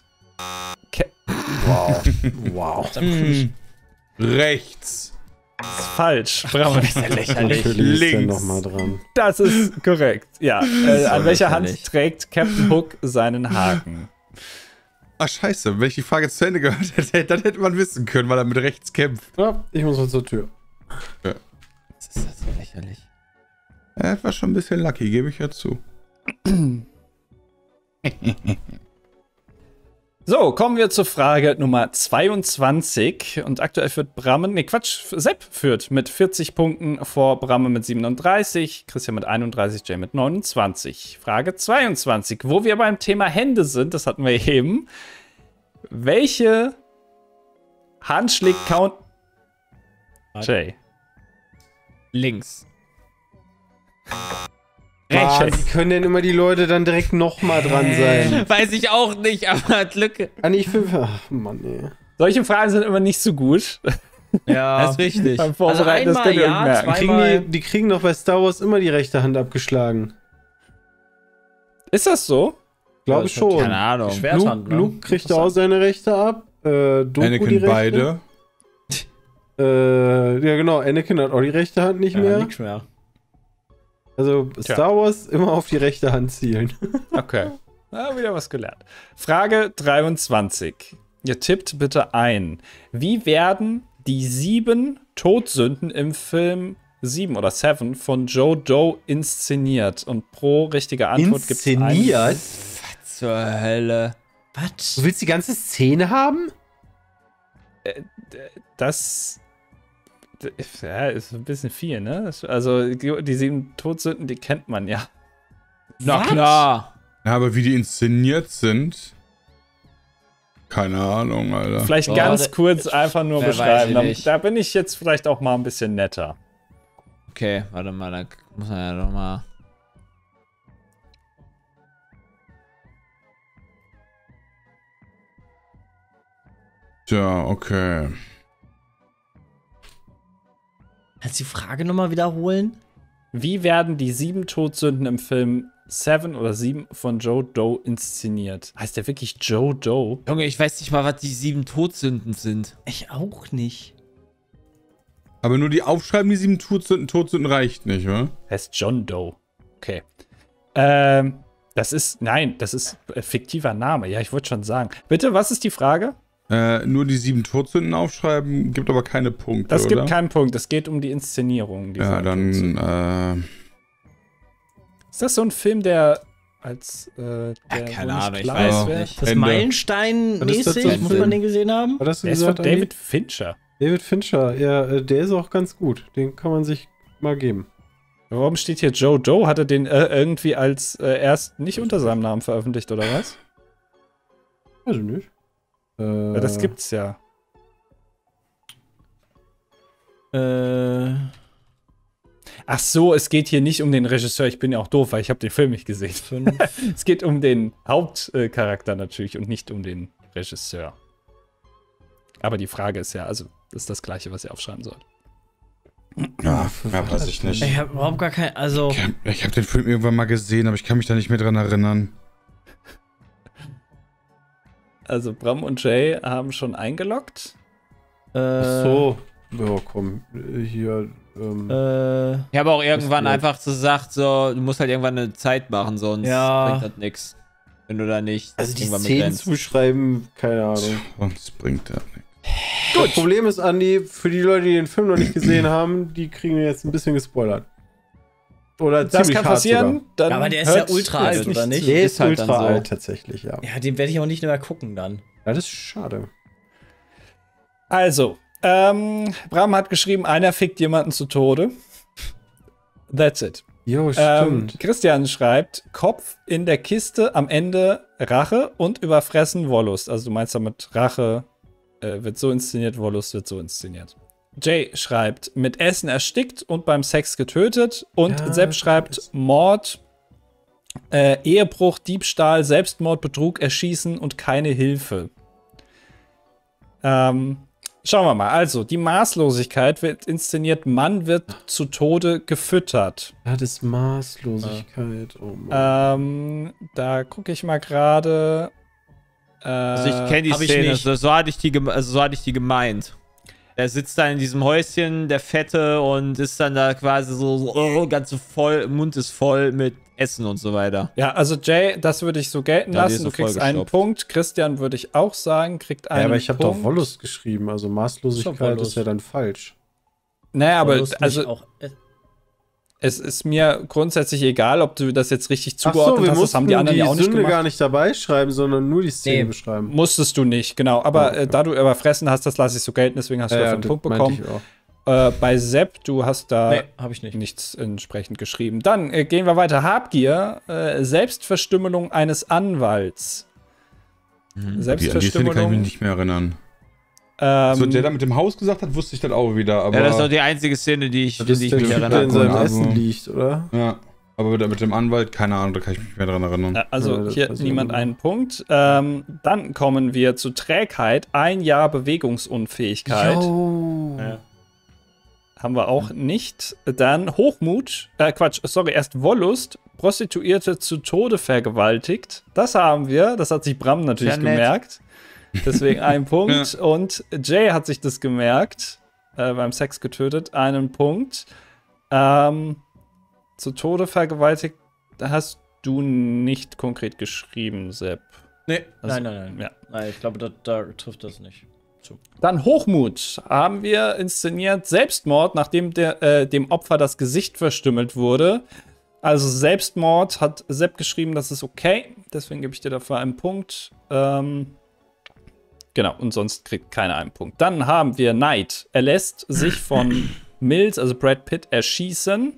Wow. Rechts. Das ist falsch. Brammen. Natürlich ist er Links. nochmal dran. Das ist korrekt. Ja. An welcher Hand lächerlich. trägt Captain Hook seinen Haken? Ach, scheiße. Wenn ich die Frage zu Ende gehört hätte, dann hätte man wissen können, weil er mit rechts kämpft. Ja, ich muss mal zur Tür. Das ist das so lächerlich. Er war schon ein bisschen lucky, gebe ich ja zu. So, kommen wir zur Frage Nummer 22. Und aktuell führt Sepp führt mit 40 Punkten vor Brammen mit 37, Christian mit 31, Jay mit 29. Frage 22. Wo wir beim Thema Hände sind, das hatten wir eben. Welche Hand schlägt Count... Jay. Links. Wie können denn immer die Leute dann direkt nochmal dran sein? Weiß ich auch nicht, aber hat Lücke. Ach, Mann, ey. Solche Fragen sind immer nicht so gut. Ja. Das ist richtig. Beim Vorbereiten, das einmal könnt ihr ja, euch merken. zwei- Die kriegen doch bei Star Wars immer die rechte Hand abgeschlagen. Ist das so? Glaube schon. Keine Ahnung. Schwerthand, ne? Luke kriegt auch seine rechte ab. Doku die Anakin rechte. beide. Ja, genau. Anakin hat auch die rechte Hand nicht Ja, mehr. nix mehr. Also Star Wars immer auf die rechte Hand zielen. Okay. Na, wieder was gelernt. Frage 23. Ihr tippt bitte ein. Wie werden die 7 Todsünden im Film 7 oder 7 von Joe Doe inszeniert? Und pro richtige Antwort gibt es Inszeniert? Was zur Hölle? Was? Du willst die ganze Szene haben? Das ja, ist ein bisschen viel, ne? Also die 7 Todsünden, die kennt man ja. Na Was? klar. Ja, aber wie die inszeniert sind. Keine Ahnung, Alter. Vielleicht Oh, ganz kurz einfach nur wer weiß beschreiben. ich Da, nicht. da bin ich jetzt vielleicht auch mal ein bisschen netter. Okay, warte mal, da muss man ja noch mal. Tja, okay. Kannst du die Frage nochmal wiederholen? Wie werden die 7 Todsünden im Film 7 oder 7 von Joe Doe inszeniert? Heißt der wirklich Joe Doe? Junge, ich weiß nicht mal, was die 7 Todsünden sind. Ich auch nicht. Aber nur die Aufschreiben, die 7 Todsünden reicht nicht, oder? Heißt John Doe. Okay. Das ist fiktiver Name. Ja, ich wollte schon sagen. Bitte, was ist die Frage? Nur die 7 Todsünden aufschreiben, gibt aber keine Punkte, Das oder? gibt keinen Punkt. Es geht um die Inszenierung. Ja, dieser Todsünden. dann, Ist das so ein Film, der als der keine wohl nicht Ahnung, ich klar weiß ist, es wer- nicht. Das Ende. Meilenstein-mäßig, Was ist das muss denn? man den gesehen haben? Was hast du Der ist von gesagt, Andi? David Fincher. David Fincher, ja, der ist auch ganz gut. Den kann man sich mal geben. Warum steht hier Joe Doe? Hat er den irgendwie als erst nicht unter seinem Namen veröffentlicht, oder was? Weiß ich nicht. Ja, das gibt's ja. Ach so, es geht hier nicht um den Regisseur. Ich bin ja auch doof, weil ich habe den Film nicht gesehen. Es geht um den Hauptcharakter natürlich und nicht um den Regisseur. Aber die Frage ist ja, also das ist das Gleiche, was ihr aufschreiben sollt. Ja, weiß ich nicht. Ich habe überhaupt gar kein. Also. Ich hab den Film irgendwann mal gesehen, aber ich kann mich da nicht mehr dran erinnern. Also Bram und Jay haben schon eingeloggt. Ach so. Ja, komm, hier. Ich habe auch irgendwann einfach gesagt, so, du musst halt irgendwann eine Zeit machen, sonst bringt das nichts. Wenn du da nicht Also die irgendwann Szenen begrenzt. zuschreiben, keine Ahnung. Sonst bringt das nichts. Gut. Das Problem ist, Andi, für die Leute, die den Film noch nicht gesehen haben, die kriegen jetzt ein bisschen gespoilert. Oder Das kann passieren. Dann aber der ist ja ultra alt, oder nicht? Der ist halt ultra dann so. alt, tatsächlich, ja. Ja, den werde ich auch nicht mehr gucken dann. Ja, das ist schade. Also, Bram hat geschrieben, einer fickt jemanden zu Tode. That's it. Jo, stimmt. Christian schreibt, Kopf in der Kiste, am Ende Rache und überfressen Wollust. Also du meinst damit Rache wird so inszeniert, Wollust wird so inszeniert. Jay schreibt, mit Essen erstickt und beim Sex getötet. Und Ja, Sepp schreibt, Mord, Ehebruch, Diebstahl, Selbstmord, Betrug, Erschießen und keine Hilfe. Schauen wir mal. Also, die Maßlosigkeit wird inszeniert, Mann wird zu Tode gefüttert. Ja, das ist Maßlosigkeit. Oh Mann. Da gucke ich mal gerade. Also ich kenne die Szene, so hatte ich die gemeint. Er sitzt da in diesem Häuschen, der Fette, und ist dann da quasi so ganz so voll, Mund ist voll mit Essen und so weiter. Ja, also Jay, das würde ich so gelten Ja, die lassen. ist Du so kriegst einen vollgestopft. Punkt. Christian würde ich auch sagen, kriegt einen Punkt. Ja, aber ich habe doch Wollust geschrieben, also Maßlosigkeit ist ja dann falsch. Naja, aber Wollust nicht also auch, es ist mir grundsätzlich egal, ob du das jetzt richtig Ach so, zugeordnet wir hast. Das haben die anderen ja auch nicht Sünde gemacht. gar nicht dabei schreiben, sondern nur die Szene beschreiben. Musstest du nicht, genau. Aber okay. da du überfressen hast, das lasse ich so gelten, deswegen hast du dafür einen Punkt bekommen. Bei Sepp, du hast da habe ich nicht. nichts entsprechend geschrieben. Dann gehen wir weiter. Habgier, Selbstverstümmelung eines Anwalts. An die Szene kann ich mich nicht mehr erinnern. So, der da mit dem Haus gesagt hat, wusste ich das auch wieder. Aber Ja, das ist doch die einzige Szene, die ich das ist mich der Typ, der in erinnere. seinem Aber- Essen liegt, oder? Ja, aber mit dem Anwalt, keine Ahnung, da kann ich mich nicht mehr dran erinnern. Also Ja, das hier weiß ich niemand nicht. einen Punkt. Dann kommen wir zu Trägheit. 1 Jahr Bewegungsunfähigkeit. Jo. Haben wir auch nicht. Dann Hochmut. Erst Wollust. Prostituierte zu Tode vergewaltigt. Das haben wir. Das hat sich Bram natürlich Sehr nett. gemerkt. Deswegen ein Punkt. Und Jay hat sich das gemerkt. Beim Sex getötet. Einen Punkt. Zu Tode vergewaltigt. Da hast du nicht konkret geschrieben, Sepp. Nee, Also, nein. ja. Nein, ich glaube, da trifft das nicht zu. Dann Hochmut haben wir inszeniert. Selbstmord, nachdem dem Opfer das Gesicht verstümmelt wurde. Also Selbstmord hat Sepp geschrieben, das ist okay. Deswegen gebe ich dir dafür einen Punkt. Genau, und sonst kriegt keiner einen Punkt. Dann haben wir Neid. Er lässt sich von Mills, also Brad Pitt, erschießen.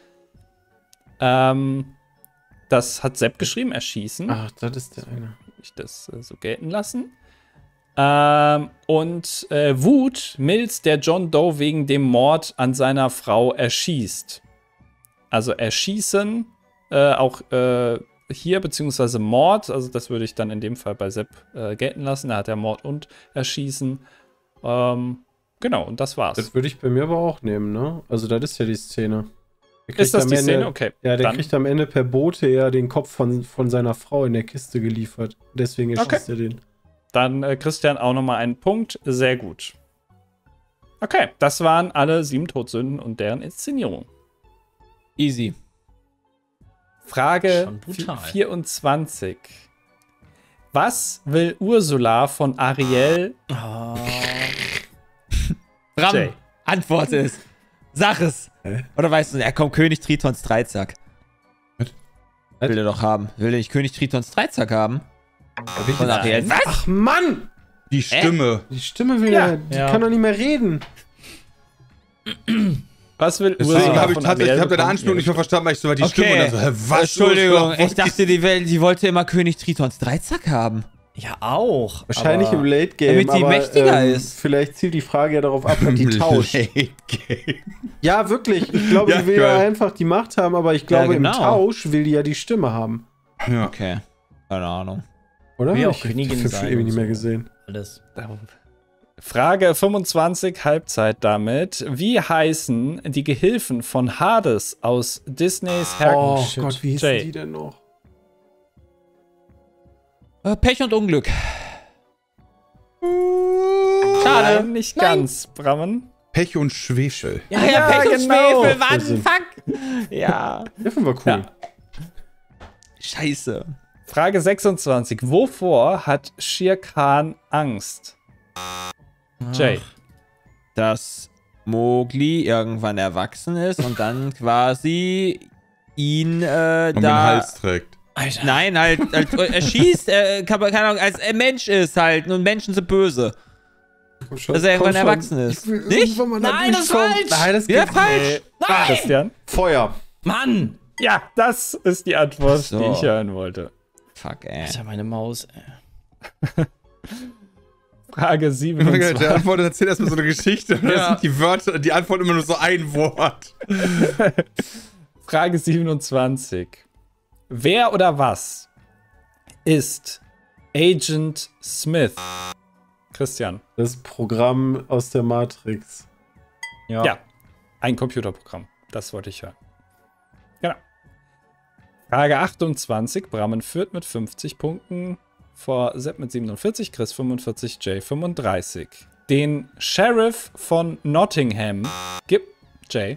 Das hat Sepp geschrieben, erschießen. Ach, das ist der eine. Ich das so gelten lassen. Und Wut, Mills, der John Doe wegen dem Mord an seiner Frau erschießt. Also erschießen, auch hier, beziehungsweise Mord, also das würde ich dann in dem Fall bei Sepp gelten lassen. Da hat er Mord und Erschießen. Genau, und das war's. Das würde ich bei mir aber auch nehmen, ne? Also, das ist ja die Szene. Der kriegt Ist das am die Ende- Szene? Okay. Ja, der dann- kriegt am Ende per Bote ja den Kopf von seiner Frau in der Kiste geliefert. Deswegen erschießt er den. Dann Christian auch nochmal einen Punkt. Sehr gut. Okay, das waren alle 7 Todsünden und deren Inszenierung. Easy. Frage Schon brutal. 24. Was will Ursula von Ariel? Bram, Jay. antworte es. Sag es. Oder weißt du, er kommt König Tritons Dreizack. Will er doch haben. Will er nicht König Tritons Dreizack haben? Von Ariel. Was? Ach, Mann! Die Stimme. Die Stimme will Ja. die kann doch nicht mehr reden. Was will Deswegen Ursula habe ich von tatsächlich, ich habe deine bekommen? Anspielung nicht mehr verstanden, weil ich so war die Stimme und dann so, hä, was? Entschuldigung, Ursula, ich dachte, die wollte immer König Tritons Dreizack haben. Ja, auch. Wahrscheinlich aber im Late Game. Damit die aber, mächtiger ist. Vielleicht zielt die Frage ja darauf ab, ob die tauscht. Late Game. Ja, wirklich. Ich glaube, Ja, die will ja geil. einfach die Macht haben, aber ich glaube, genau. im Tausch will die ja die Stimme haben. Ja. Okay. Keine Ahnung. Oder? Will ja auch Ich hab Königin den Film sein schon ewig und nicht mehr so. gesehen. Alles. Frage 25, Halbzeit damit. Wie heißen die Gehilfen von Hades aus Disneys Herkules? Oh Gott, wie hießen die denn noch? Pech und Unglück. Schade. Nein, nicht ganz, Brammen. Pech und Schwefel. Ja, Pech und Schwefel, Mann, fuck. Ja. Das war cool. Ja. Scheiße. Frage 26. Wovor hat Shere Khan Angst? Jay. Dass Mowgli irgendwann erwachsen ist und dann quasi ihn den Hals trägt. Alter. Nein, halt er schießt, keine Ahnung, als er Mensch ist halt und Menschen sind böse. Dass er irgendwann erwachsen ist. Nicht? Nein, das ist falsch! Nein, das Ja, falsch! Nein! Christian? Feuer. Mann! Ja, das ist die Antwort, So. die ich hören wollte. Fuck, ey. Alter, meine Maus, ey. Frage 27. Der Antwort erzählt erstmal so eine Geschichte. Und das sind die Wörter, die Antwort immer nur so ein Wort. Frage 27. Wer oder was ist Agent Smith? Christian. Das Programm aus der Matrix. Ja, ein Computerprogramm. Das wollte ich hören. Genau. Frage 28. Brammen führt mit 50 Punkten. Vor Sepp mit 47, Chris 45, Jay 35. Den Sheriff von Nottingham gibt Jay.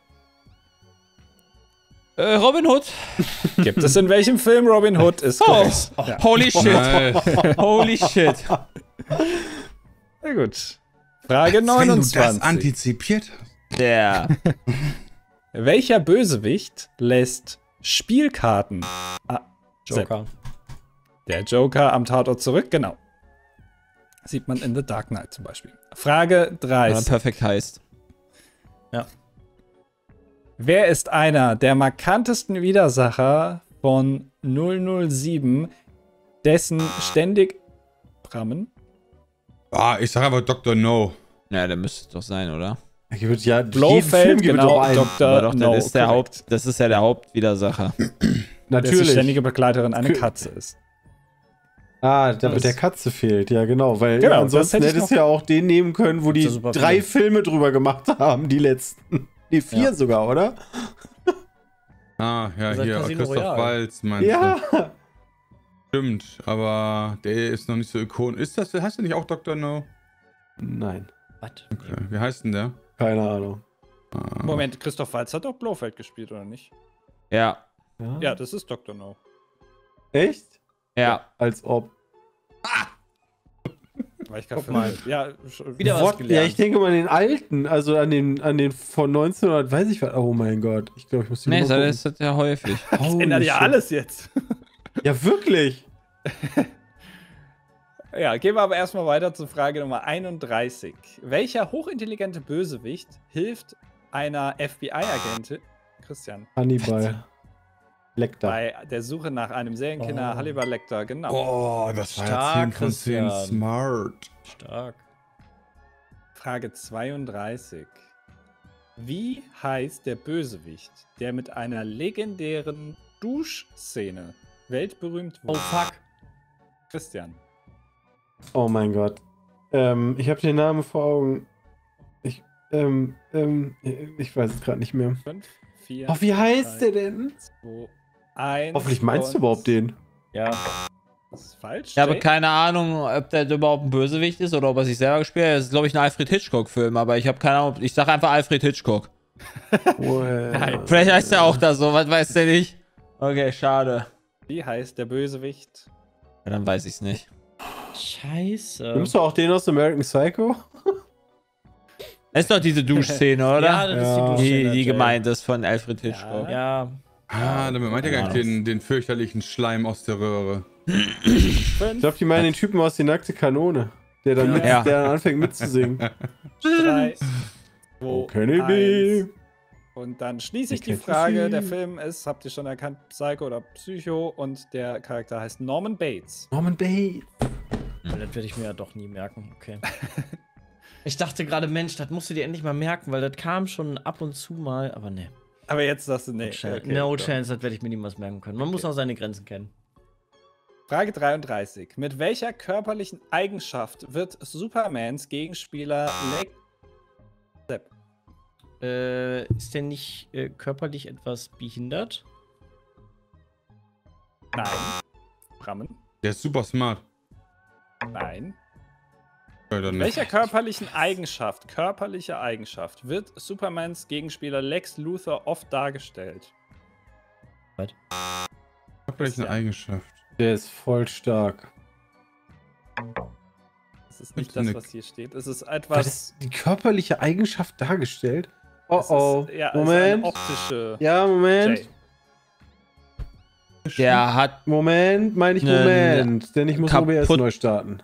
Robin Hood. Gibt es in welchem Film Robin Hood ist korrekt. Ja. Holy shit. Holy shit. Sehr gut. Frage 29. Wenn du das antizipiert hast. Der. Welcher Bösewicht lässt Spielkarten? Joker. Der Joker am Tatort zurück, genau. Sieht man in The Dark Knight zum Beispiel. Frage 30. Perfekt heißt. Ja. Wer ist einer der markantesten Widersacher von 007, dessen ständig Brammen? Ich sag einfach Dr. No. Ja, der müsste es doch sein, oder? Ja, Blofeld, genau, Dr. No, das ist das ist ja der Hauptwidersacher. Natürlich. Die ständige Begleiterin eine Katze ist. Damit der Katze fehlt, ja genau, weil genau, ansonsten hätte es ja auch den nehmen können, wo die 3 Filme drüber gemacht haben, die letzten. Die 4 sogar, oder? Ja, Also hier, Casino Christoph Royale. Waltz, meinst du? Ja. Stimmt, aber der ist noch nicht so ikonisch. Heißt der nicht auch Dr. No? Nein. Was? Okay. Wie heißt denn der? Keine Ahnung. Moment, Christoph Waltz hat doch Blofeld gespielt, oder nicht? Ja. Ja, das ist Dr. No. Echt? Ja. Als ob. Weil ich gerade mal. Ja, Wieder was gelernt. Ja, ich denke mal an den alten, also an den von 1900, weiß ich was. Oh mein Gott. Ich glaube, ich muss die Nee, mal gucken. das ist ja häufig. das ändert ja alles jetzt. Ja, wirklich. Ja, gehen wir aber erstmal weiter zur Frage Nummer 31. Welcher hochintelligente Bösewicht hilft einer FBI-Agentin, Christian, Hannibal Lecter. bei der Suche nach einem Serienkiller Hannibal Lecter, genau. Oh, das war Stark, ja 10 von 10 Christian. smart. Stark. Frage 32. Wie heißt der Bösewicht, der mit einer legendären Duschszene weltberühmt Oh wurde? fuck. Christian. Oh mein Gott. Ich habe den Namen vor Augen. Ich weiß es gerade nicht mehr. 5, 4. Oh, wie heißt der denn? 2, 1. Hoffentlich meinst du überhaupt den. Ja. Das ist falsch. Ich habe Jay? keine Ahnung, ob der überhaupt ein Bösewicht ist oder ob er sich selber gespielt hat. Das ist, glaube ich, ein Alfred Hitchcock-Film, aber ich habe keine Ahnung. Ich sage einfach Alfred Hitchcock. Vielleicht heißt er auch da so, was weiß der nicht. Okay, schade. Wie heißt der Bösewicht? Ja, dann weiß ich's nicht. Scheiße. Nimmst du auch den aus American Psycho? Das ist doch diese Duschszene, oder? Ja, das ist die Duschszene, Die Jay. gemeint ist von Alfred Hitchcock. Ja. Damit meint er gar nicht den fürchterlichen Schleim aus der Röhre. Ich glaube, die meinen den Typen aus die nackte Kanone, der dann, der dann anfängt mitzusingen. 3, 2, Oh, Kennedy. 1. Und dann schließe ich die Frage. Der Film ist, habt ihr schon erkannt, Psycho oder Psycho, und der Charakter heißt Norman Bates. Norman Bates. Das werde ich mir ja doch nie merken. Okay. Ich dachte gerade, Mensch, das musst du dir endlich mal merken, weil das kam schon ab und zu mal, aber ne. Aber jetzt sagst du, nee. No chance, das werde ich mir niemals merken können. Man muss auch seine Grenzen kennen. Frage 33. Mit welcher körperlichen Eigenschaft wird Supermans Gegenspieler Sepp? Ist der nicht körperlich etwas behindert? Nein. Brammen? Der ist super smart. Nein. Ja, dann Mit welcher körperliche Eigenschaft wird Supermans Gegenspieler Lex Luthor oft dargestellt? Was? Körperliche Eigenschaft. Der ist voll stark. Das ist nicht das, was hier steht. Es ist etwas. Die körperliche Eigenschaft dargestellt? Ja, Moment. Es ist eine optische. Ja, Moment. Jay. Der hat. Moment, meine ich Moment. Denn ich muss OBS neu starten.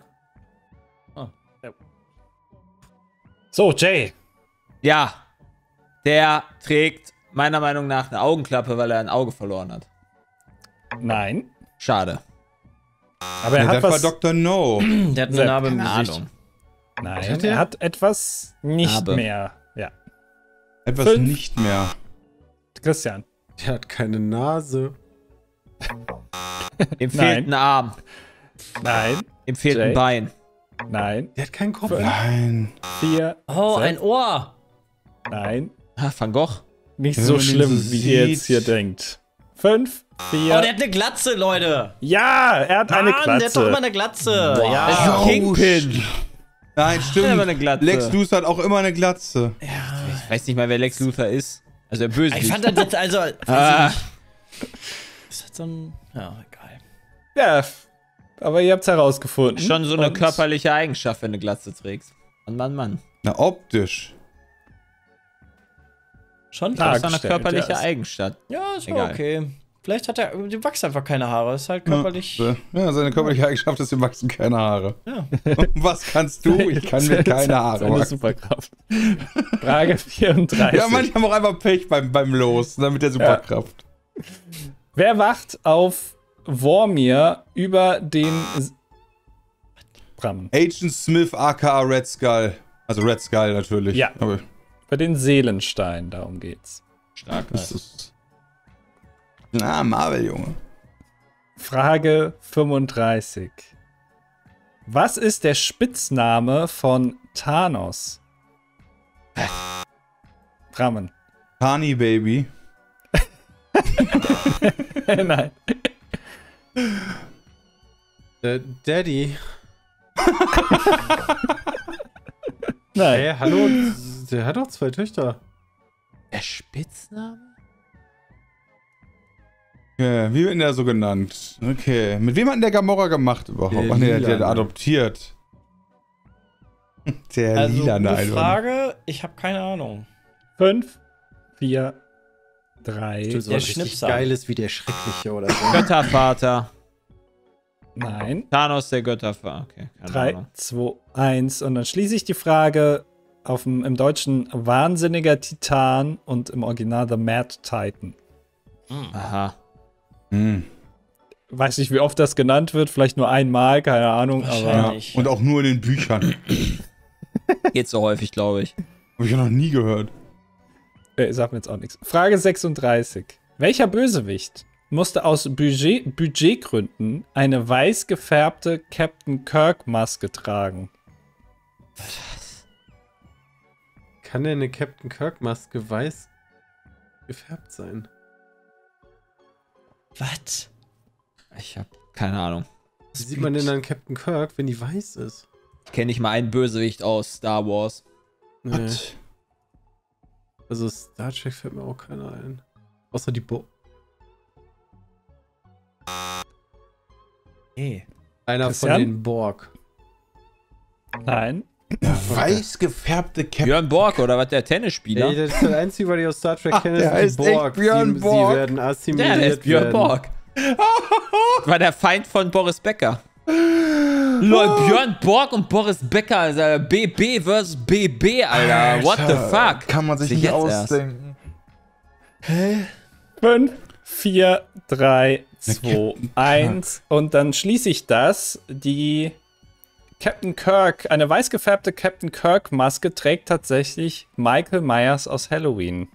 So, Jay. Ja. Der trägt meiner Meinung nach eine Augenklappe, weil er ein Auge verloren hat. Nein. Schade. Aber er hat das was. war Dr. No. Der hat eine Narbe im Keine Gesicht. Ahnung. Nein, er hat etwas nicht Narbe. mehr. Ja. Etwas 5. nicht mehr. Christian. Der hat keine Nase. Ihm fehlt ein Arm. Nein. Ihm fehlt Jay? ein Bein. Nein. Der hat keinen Kopf. Nein. 4. Oh, ein Ohr. Nein. Ah, Van Gogh. Nicht Wenn so man ihn schlimm, so wie ihr sieht. jetzt hier denkt. 5, 4. Oh, der hat eine Glatze, Leute. Ja, er hat eine Mann, der hat doch Glatze. immer eine Glatze. Das Ja. ist ein Kingpin. Nein, Der stimmt. hat immer eine Glatze. Lex Luthor hat auch immer eine Glatze. Ich weiß nicht mal, wer Lex Luthor ist. Also der Bösewicht. Ich fand das jetzt, also. Ah. Ist das so ein. Ja, egal. Ja, aber ihr habt's herausgefunden. Schon so eine Und körperliche Eigenschaft, wenn du Glatze trägst. Mann. Na, optisch. Schon? Das ist doch eine Dargestellt, körperliche ja. Eigenschaft. Ja, ist Egal. okay. Vielleicht hat er. Dem wachsen einfach keine Haare. Ist halt körperlich. Ja, seine körperliche Eigenschaft ist, ihm wachsen keine Haare. Ja. Und was kannst du? Ich kann mir keine Haare Seine wachsen. Superkraft. Frage 34. Ja, manche haben auch einfach Pech beim Los, ne, mit der Superkraft. Wer wacht auf Vormir über den Bram? Agent Smith aka Red Skull. Also Red Skull natürlich. Ja. Aber Über den Seelenstein, darum geht's. Stark. das ist. Na, Marvel, Junge. Frage 35. Was ist der Spitzname von Thanos? Brammen. Tani Baby. Nein. Daddy. Nein. Hey, hallo? Der hat doch 2 Töchter. Der Spitzname? Ja, wie wird denn der so genannt? Okay. Mit wem hat denn der Gamora gemacht überhaupt? Der Ach nee, der Lilane. adoptiert. Der Also, lilane eine Einhorn. Frage. Ich habe keine Ahnung. 5, 4, 3. So Der richtig Schnipser. geil ist wie der Schreckliche oder so. Göttervater. Nein. Thanos, der Göttervater. Okay, keine 3, Ahnung. 2, 1. Und dann schließe ich die Frage im Deutschen Wahnsinniger Titan und im Original The Mad Titan. Aha. Hm. Weiß nicht, wie oft das genannt wird, vielleicht nur einmal, keine Ahnung, aber Ja. Wahrscheinlich. Und auch nur in den Büchern. Geht so häufig, glaube ich. Hab ich ja noch nie gehört. Sagt mir jetzt auch nichts. Frage 36. Welcher Bösewicht musste aus Budgetgründen eine weiß gefärbte Captain Kirk-Maske tragen? Kann denn eine Captain Kirk-Maske weiß gefärbt sein? Was? Ich habe keine Ahnung. Wie sieht man denn an Captain Kirk, wenn die weiß ist? Ich kenne nicht mal einen Bösewicht aus Star Wars. Nee. Also Star Trek fällt mir auch keiner ein. Außer die Hey. Einer Christian? von den Borg. Nein. Weiß gefärbte Captain. Björn Borg oder was, der Tennisspieler? Ey, das ist das Einzige, was ich aus Star Trek kenne, der ist heißt die echt Borg. Björn sie, Borg. sie werden assimiliert Der ist Björn werden. Borg. War der Feind von Boris Becker. Lol, Björn Borg und Boris Becker, Alter. BB versus BB, Alter. What the fuck? Kann man sich Sich nicht jetzt erst. ausdenken. 5, 4, 3, 2, Captain 1. Und dann schließe ich das. Die Captain Kirk, eine weiß gefärbte Captain Kirk-Maske trägt tatsächlich Michael Myers aus Halloween.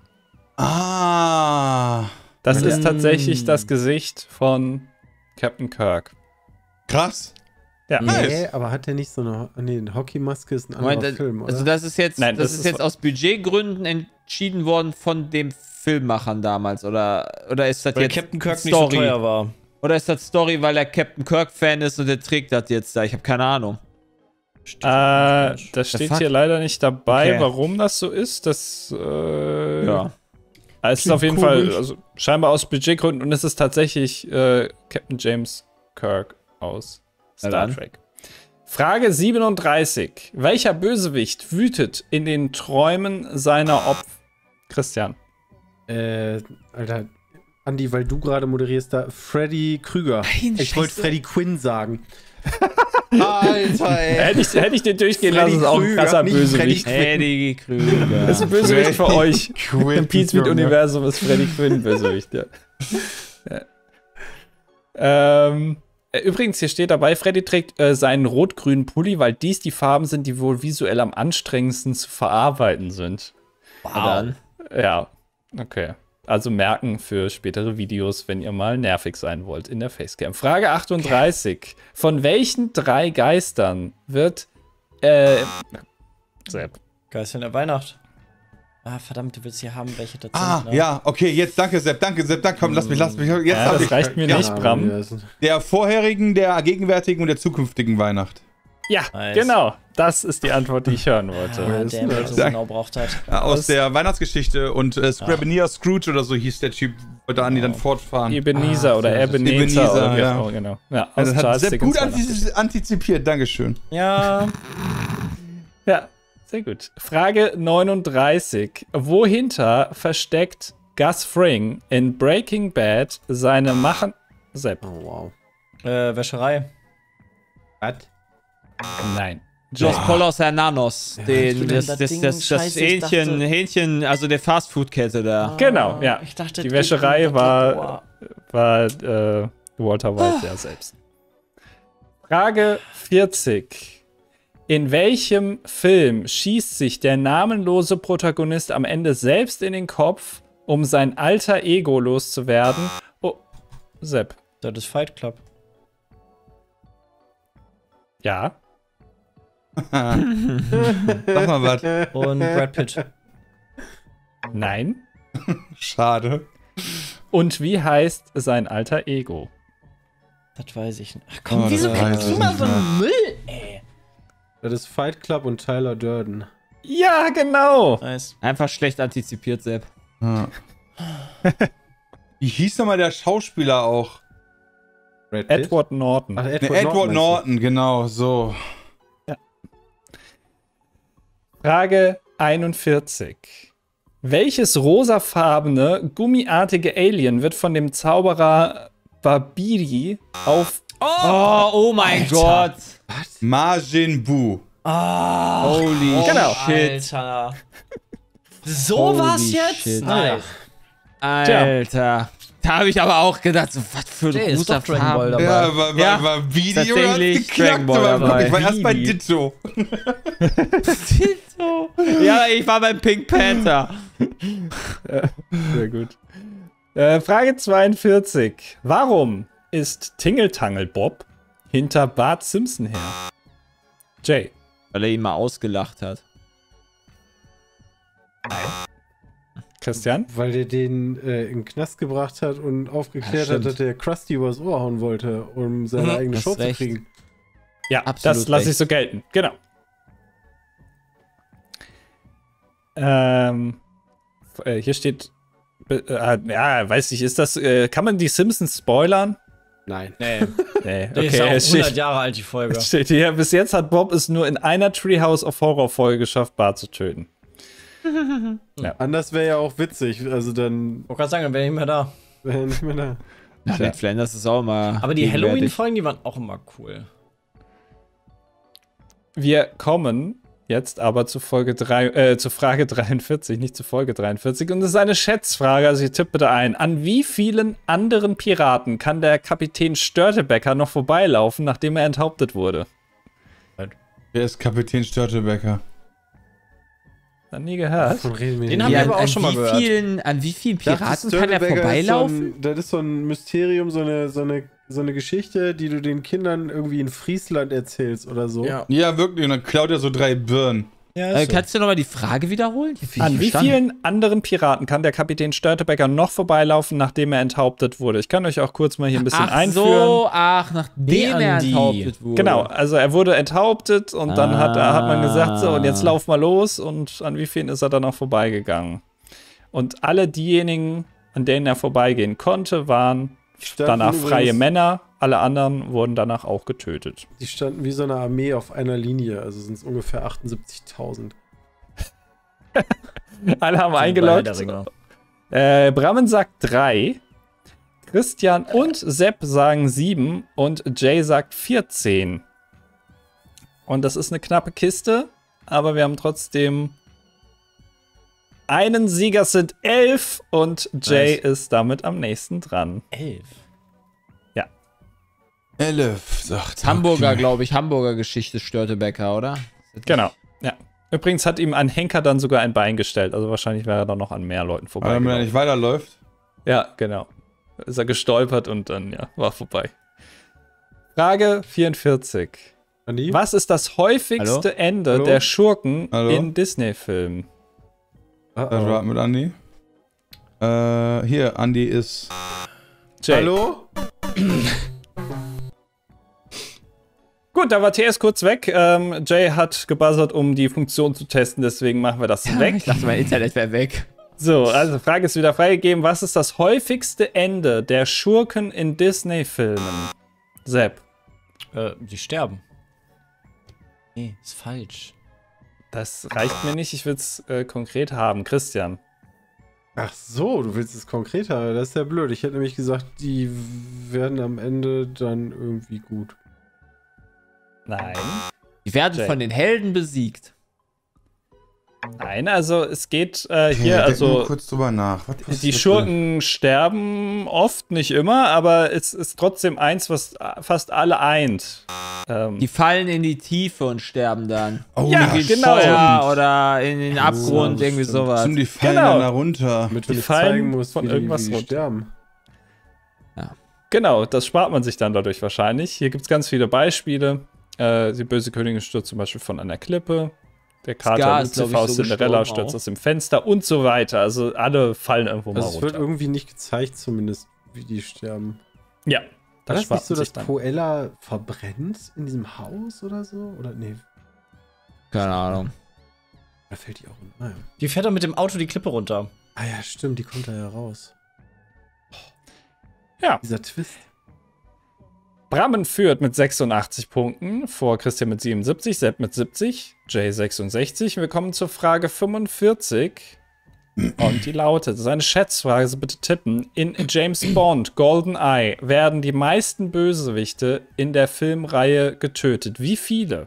Ah. Das ist tatsächlich das Gesicht von Captain Kirk. Krass. Ja. Nee, aber hat der nicht so eine. Nee, eine Hockeymaske ist ein anderer Film, oder? Also das ist jetzt, Nein, das ist jetzt aus Budgetgründen entschieden worden von den Filmemachern damals, oder ist das weil jetzt Captain Kirk Story? nicht so teuer war. Oder ist das Story, weil er Captain Kirk-Fan ist und der trägt das jetzt da? Ich habe keine Ahnung. Das steht hier leider nicht dabei, Okay. warum das so ist. Das Ja. Es ist auf jeden Fall also, scheinbar aus Budgetgründen und es ist tatsächlich Captain James Kirk aus Star Trek. Frage 37. Welcher Bösewicht wütet in den Träumen seiner Opfer? Christian. Alter, Andi, weil du gerade moderierst, da Freddy Krüger. Ich wollte Freddy Quinn sagen. Alter, ey. Hätte ich den durchgehen Freddy lassen, ist auch ein Krüger, krasser nicht Bösewicht. Freddy Krüger. Das ist ein Bösewicht für euch. Quinn, Im Pizmeet-Universum ist Freddy Quinn Bösewicht, ja. Übrigens, hier steht dabei, Freddy trägt seinen rot-grünen Pulli, weil dies die Farben sind, die wohl visuell am anstrengendsten zu verarbeiten sind. Wow. Ja, okay. Also merken für spätere Videos, wenn ihr mal nervig sein wollt in der Facecam. Frage 38. Von welchen 3 Geistern wird Sepp. Geister in der Weihnacht. Ah, verdammt, du willst hier haben, welche dazu sind. Ja, okay, jetzt danke, Sepp, danke, komm, lass mich, jetzt Ja, hab das ich. reicht mir nicht, Bram. Der vorherigen, der gegenwärtigen und der zukünftigen Weihnacht. Ja, Nice. genau. Das ist die Antwort, die ich hören wollte. Ah, der mir so genau braucht hat. Aus der Weihnachtsgeschichte und Scrabbinier Scrooge oder so hieß der Typ, wollte Andi dann fortfahren. Ebenezer oder Ebenezer. Ebenezer, oder ja. Oh, genau. Ja, aus Das hat Charles Sepp gut Dickens antizipiert, dankeschön. Ja. Ja, sehr gut. Frage 39. Wohinter versteckt Gus Fring in Breaking Bad seine Machen... Sepp. Oh, wow. Wäscherei. Was? Nein. Los Polos Hermanos, das Scheiße, ich Hähnchen, also der Fastfood-Kette da. Genau, ja. Ich dachte, Die Wäscherei war Walter White ja selbst. Frage 40. In welchem Film schießt sich der namenlose Protagonist am Ende selbst in den Kopf, um sein alter Ego loszuwerden? Oh, Sepp. Das ist Fight Club. Ja. Sag mal was. Und Brad Pitt. Nein. Schade. Und wie heißt sein alter Ego? Das weiß ich nicht. Ach komm, Oh, wieso das kriegt weiß ich immer nicht so mehr. einen Müll, ey? Das ist Fight Club und Tyler Durden. Ja, genau. Nice. Einfach schlecht antizipiert, Sepp. Ja. Wie hieß nochmal der Schauspieler auch? Brad Pitt? Edward Norton. Ach, Edward Norton, genau, so. Frage 41. Welches rosafarbene, gummiartige Alien wird von dem Zauberer Babidi auf... Oh mein Gott. Majin Buu. Holy Genau. shit. Alter. So war's Holy jetzt? shit. Nice. Alter. Da habe ich aber auch gedacht, so, was für ein Ey, ist großer doch Dragon Ball Farben. dabei. Ja, war Video tatsächlich geknackt, Dragon Ball aber dabei. ich war erst bei Bibi. Ditto. Ja, ich war beim Pink Panther. Sehr gut. Frage 42. Warum ist Tingeltangel Bob hinter Bart Simpson her? Jay. Weil er ihn mal ausgelacht hat. Christian? Weil der den in den Knast gebracht hat und aufgeklärt Ja, hat, stimmt. dass der Krusty übers Ohr hauen wollte, um seine eigene hast Show zu recht. kriegen. Ja, Absolut das lasse ich recht. so gelten. Genau. Hier steht. Ja, weiß ich, ist das. Kann man die Simpsons spoilern? Nein. Nee. Nee, Der ist ja auch es 100 Jahre alt, die Folge. steht hier. Bis jetzt hat Bob es nur in einer Treehouse of Horror Folge geschafft, Bart zu töten. Anders wäre ja auch witzig. Also dann Ich wollte gerade sagen, dann wäre ich nicht mehr da. wäre er nicht mehr da. Ja, Ned Flanders ist auch immer. Aber die gegenwärtig. Halloween-Folgen, die waren auch immer cool. Wir kommen jetzt aber zu Frage 43, nicht zu Folge 43. Und das ist eine Schätzfrage, also ihr tippt bitte ein. An wie vielen anderen Piraten kann der Kapitän Störtebeker noch vorbeilaufen, nachdem er enthauptet wurde? Wer ist Kapitän Störtebeker? Noch nie gehört. Davon reden wir Den nicht. haben wir Ja, aber auch schon mal gehört. An wie vielen Ich dachte, Piraten kann er Störtebeker vorbeilaufen? Das ist so ein Mysterium, so eine eine Geschichte, die du den Kindern irgendwie in Friesland erzählst oder so. Ja, wirklich. Und dann klaut er so 3 Birnen. Ja, kannst du nochmal die Frage wiederholen? An wie vielen anderen Piraten kann der Kapitän Störtebeker noch vorbeilaufen, nachdem er enthauptet wurde? Ich kann euch auch kurz mal hier ein bisschen einführen. Nachdem er enthauptet wurde. Genau, also er wurde enthauptet und dann hat man gesagt, so, und jetzt lauf mal los. Und an wie vielen ist er dann noch vorbeigegangen? Und alle diejenigen, an denen er vorbeigehen konnte, waren danach freie Männer. Alle anderen wurden danach auch getötet. Die standen wie so eine Armee auf einer Linie, also sind es ungefähr 78.000. Alle haben eingeloggt. Brammen sagt 3. Christian und Sepp sagen 7 und Jay sagt 14. Und das ist eine knappe Kiste, aber wir haben trotzdem einen Sieger, es sind 11 und Jay ist damit am nächsten dran. 11? 11, sagt Hamburger, glaube ich. Hamburger Geschichte Störtebeker, oder? Genau, ja. Übrigens hat ihm ein Henker dann sogar ein Bein gestellt. Also wahrscheinlich wäre er dann noch an mehr Leuten vorbei. Weil er nicht weiterläuft? Ja, genau. Ist er gestolpert und dann, ja, war vorbei. Frage 44. Andi? Was ist das häufigste Ende der Schurken in Disney-Filmen? Dann warten mit Andi. Hier, Andi ist... Jay. Hallo? Gut, da war TS kurz weg. Jay hat gebuzzert, um die Funktion zu testen, deswegen machen wir das weg. Ich dachte, mein Internet wäre weg. So, also Frage ist wieder freigegeben. Was ist das häufigste Ende der Schurken in Disney-Filmen? Sepp. Die sterben. Nee, ist falsch. Das reicht mir nicht, ich will es konkret haben. Christian. Ach so, du willst es konkret haben. Das ist ja blöd. Ich hätte nämlich gesagt, die werden am Ende dann irgendwie gut. Nein. Die werden von den Helden besiegt. Nein, also es geht hier, also kurz drüber nach. die Schurken sterben oft, nicht immer, aber es ist trotzdem eins, was fast alle eint. Die fallen in die Tiefe und sterben dann. Oh, ja, genau. Feuer oder in den Abgrund, irgendwie sowas. Die fallen dann da runter. Damit die fallen musst, von irgendwas wie die sterben. Ja. Genau, das spart man sich dann dadurch wahrscheinlich. Hier gibt es ganz viele Beispiele. Die böse Königin stürzt zum Beispiel von einer Klippe. Der Kater Lucifer aus Cinderella stürzt aus dem Fenster und so weiter. Also alle fallen irgendwo mal runter. Es wird irgendwie nicht gezeigt, zumindest, wie die sterben. Ja. Das ist nicht so, dass Cruella verbrennt in diesem Haus oder so? Oder nee. Keine Ahnung. Da fällt die auch runter. Ah, ja. Die fährt doch mit dem Auto die Klippe runter. Ah ja, stimmt, die kommt da ja raus. Ja. Dieser Twist. Brammen führt mit 86 Punkten, vor Christian mit 77, Sepp mit 70, Jay 66. Wir kommen zur Frage 45. Und die lautet, das ist eine Schätzfrage, also bitte tippen. In James Bond, GoldenEye, werden die meisten Bösewichte in der Filmreihe getötet. Wie viele?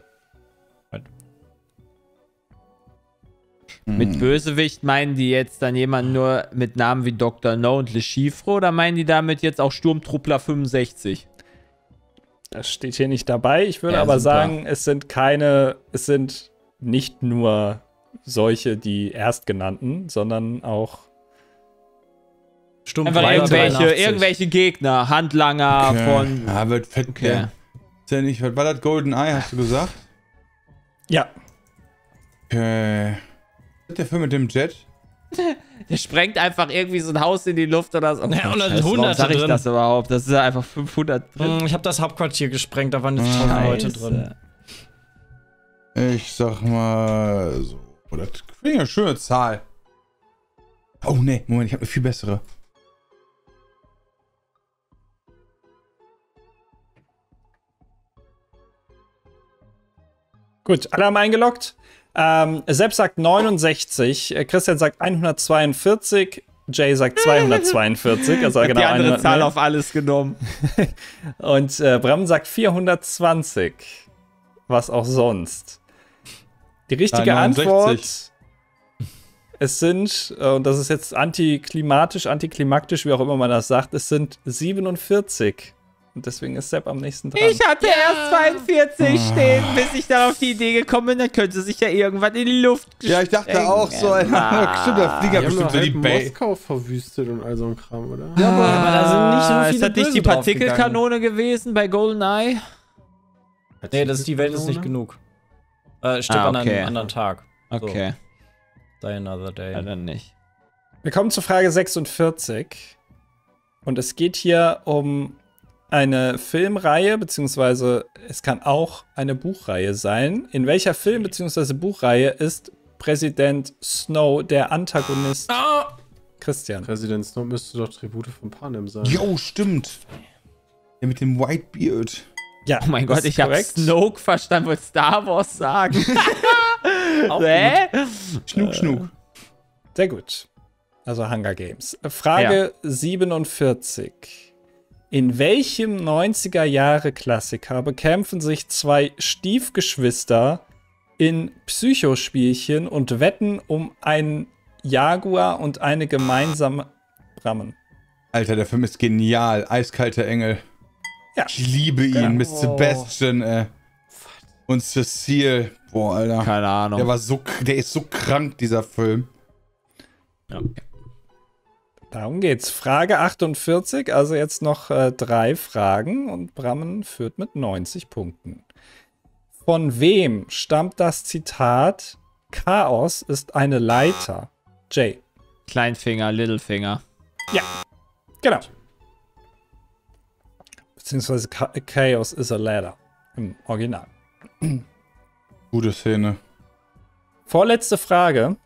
Mit Bösewicht meinen die jetzt dann jemanden nur mit Namen wie Dr. No und Le Chiffre oder meinen die damit jetzt auch Sturmtruppler 65? Das steht hier nicht dabei. Ich würde aber sagen, es sind nicht nur solche, die Erstgenannten, sondern auch einfach irgendwelche Gegner, Handlanger von... Ja, wird fett. Okay. Ist ja nicht, was war das? GoldenEye, hast du gesagt? Ja. Okay. Was ist der Film mit dem Jet? Der sprengt einfach irgendwie so ein Haus in die Luft oder so. Ja, und da sind Hunderte warum sag ich drin. das überhaupt? Das ist ja einfach 500 drin. Ich habe das Hauptquartier gesprengt, da waren jetzt 1000 Leute drin. Ich sag mal so. Oh, das klingt eine schöne Zahl. Oh ne, Moment, ich habe eine viel bessere. Gut, alle haben eingeloggt. Sepp sagt 69, Christian sagt 142, Jay sagt 242, also genau die andere Zahl auf alles genommen. Und Bram sagt 420. Was auch sonst. Die richtige Antwort, es sind, und das ist jetzt antiklimaktisch, wie auch immer man das sagt, es sind 47 Und deswegen ist Sepp am nächsten dran. Ich hatte erst 42 stehen, bis ich dann auf die Idee gekommen bin, dann könnte sich ja irgendwann in die Luft Ja, ich dachte auch so, stimmt, der Flieger bestimmt so die Moskau verwüstet und all so ein Kram, oder? Ja, aber da sind nicht so viele ist das nicht die Böse Partikelkanone gewesen bei GoldenEye? Nee, das ist die Welt ist nicht genug. Stimmt an einem anderen Tag. Okay. So. Die another day. Ja, dann nicht. Wir kommen zur Frage 46. Und es geht hier um eine Filmreihe, beziehungsweise es kann auch eine Buchreihe sein. In welcher Film- beziehungsweise Buchreihe ist Präsident Snow der Antagonist? Christian. Präsident Snow müsste doch Tribute von Panem sein. Jo, stimmt. Der mit dem White Beard. Ja, Oh mein Gott, ich habe Snoke verstanden, wollte Star Wars sagen. Schnuck. Sehr gut. Also Hunger Games. Frage 47. In welchem 90er-Jahre-Klassiker bekämpfen sich zwei Stiefgeschwister in Psychospielchen und wetten um einen Jaguar und eine gemeinsame Brammen? Alter, der Film ist genial. Eiskalter Engel. Ja. Ich liebe ihn. Miss Sebastian, Und Cecile. Boah, Alter. Keine Ahnung. Der ist so krank, dieser Film. Ja. Darum geht's. Frage 48, also jetzt noch 3 Fragen und Brammen führt mit 90 Punkten. Von wem stammt das Zitat Chaos ist eine Leiter? Jay. Kleinfinger, Littlefinger. Ja, genau. Beziehungsweise Chaos is a ladder im Original. Gute Szene. Vorletzte Frage.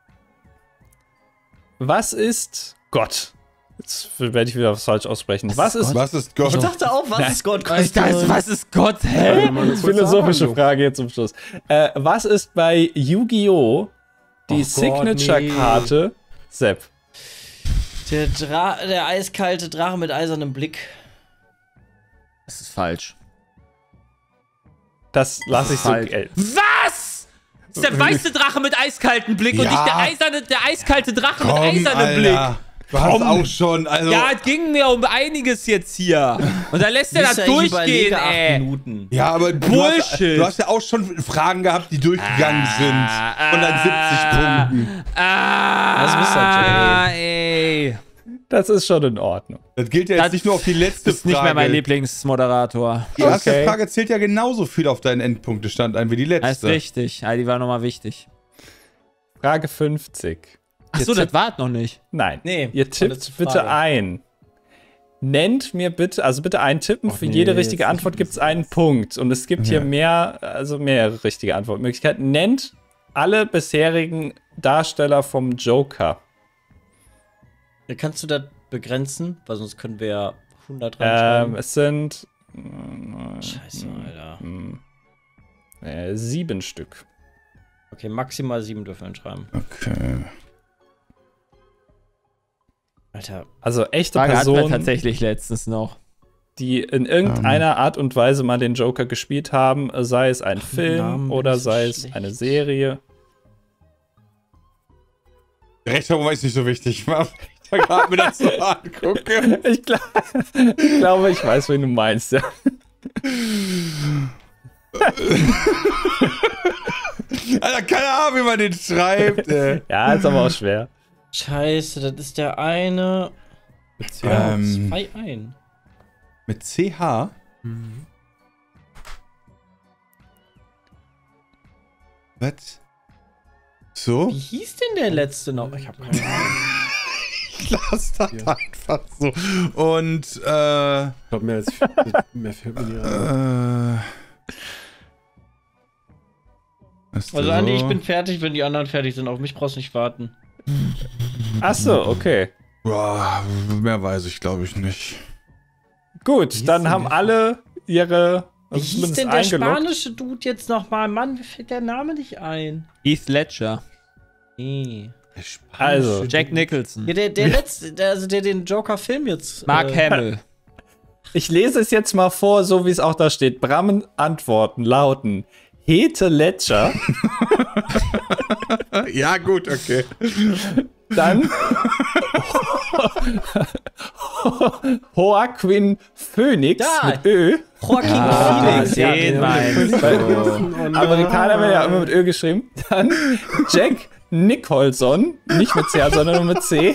Was ist Gott? Jetzt werde ich wieder was falsch aussprechen. Was ist Gott? Ich dachte auch, was ist Gott? Was ist Gott? Hä? Philosophische Frage hier zum Schluss. Was ist bei Yu-Gi-Oh! Die Signature-Karte? Sepp. Der eiskalte Drache mit eisernem Blick. Das ist falsch. Das lasse ich so gelten. Was? Das ist der weiße Drache mit eiskaltem Blick und nicht der eiskalte Drache mit eisernem Blick. Du hast auch schon, also... Ja, es ging mir um einiges jetzt hier. Und dann lässt er das durchgehen, ey. Minuten. Ja, aber Bullshit. Du hast ja auch schon Fragen gehabt, die durchgegangen sind. Und dann 70 Punkten. Das ist Mr. J. Ey. Das ist schon in Ordnung. Das gilt ja jetzt nicht nur auf die letzte Frage. Das ist nicht mehr mein Lieblingsmoderator. Die erste Frage zählt ja genauso viel auf deinen Endpunktestand ein wie die letzte. Das ist richtig. Ja, die war nochmal wichtig. Frage 50. Achso, das war es noch nicht. Nein. Nee, Ihr tippt bitte ein. Nennt mir bitte, also bitte eintippen. Für jede richtige Antwort gibt es einen Punkt. Und es gibt hier mehrere richtige Antwortmöglichkeiten. Nennt alle bisherigen Darsteller vom Joker. Ja, kannst du das begrenzen? Weil sonst können wir ja 100 reinschreiben. Es sind Scheiße, Alter. 7 Stück. Okay, maximal 7 dürfen wir hinschreiben. Okay. Alter. Also echte Frage hatten wir Personen, tatsächlich letztens noch. die in irgendeiner Art und Weise mal den Joker gespielt haben, sei es ein Film oder sei es eine Serie. Rechtschreibung ist nicht so wichtig. Ich gerade mir das so angucke. Ich glaube, ich weiß, wen du meinst, ja. Alter, keine Ahnung, wie man den schreibt. Ja, ist aber auch schwer. Scheiße, das ist der eine. Zwei ein. Mit CH? Was? So? Wie hieß denn der letzte noch? Ich hab keine Ahnung. Ich lasse das einfach so. Und, Ich glaube, mehr fällt mir nicht ein. Also, Andi, ich bin fertig, wenn die anderen fertig sind. Auf mich brauchst du nicht warten. Achso, okay. Boah, mehr weiß ich, glaube ich, nicht. Gut, dann haben alle ihre. Wie hieß denn der spanische Dude jetzt nochmal? Mann, mir fällt der Name nicht ein. Heath Ledger. Nee. Also, Jack Nicholson. Ja, der letzte, der den Joker-Film jetzt. Mark Hamill. ich lese es jetzt mal vor, so wie es auch da steht. Brammen Antworten lauten Heath Ledger. Ja, gut, okay. Dann Joaquin Phoenix mit Ö. Joaquin Phoenix, den meinst du. Amerikaner werden ja immer mit Ö geschrieben. Dann Jack Nicholson, nicht mit C, sondern nur mit C.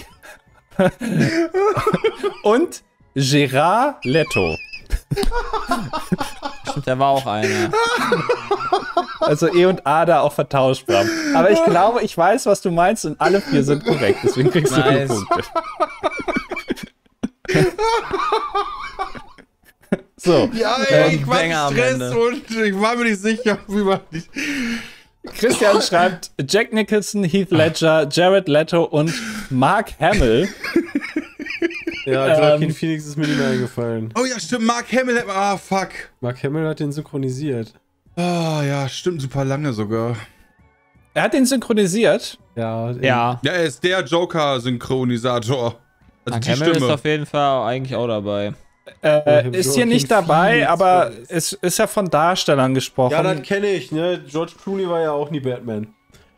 Und Gerard Leto. Stimmt, der war auch einer. Also E und A da auch vertauscht haben. Aber ich glaube, ich weiß, was du meinst und alle 4 sind korrekt. Deswegen kriegst du 4 Punkte. So. Ja, ey, ich war gestresst und ich war mir nicht sicher, wie man nicht. Christian schreibt Jack Nicholson, Heath Ledger, Jared Leto und Mark Hamill. Ja, Joaquin Phoenix ist mir nicht mehr eingefallen. Oh ja, stimmt, Mark Hamill hat... Ah, fuck. Mark Hamill hat den synchronisiert. Ah, ja, stimmt, super lange sogar. Er hat den synchronisiert? Ja. Ja. Ja, er ist der Joker-Synchronisator. Also die Stimme ist auf jeden Fall eigentlich auch dabei. Ist hier nicht dabei, aber es ist ja von Darstellern gesprochen. Ja, das kenne ich, ne? George Clooney war ja auch nie Batman.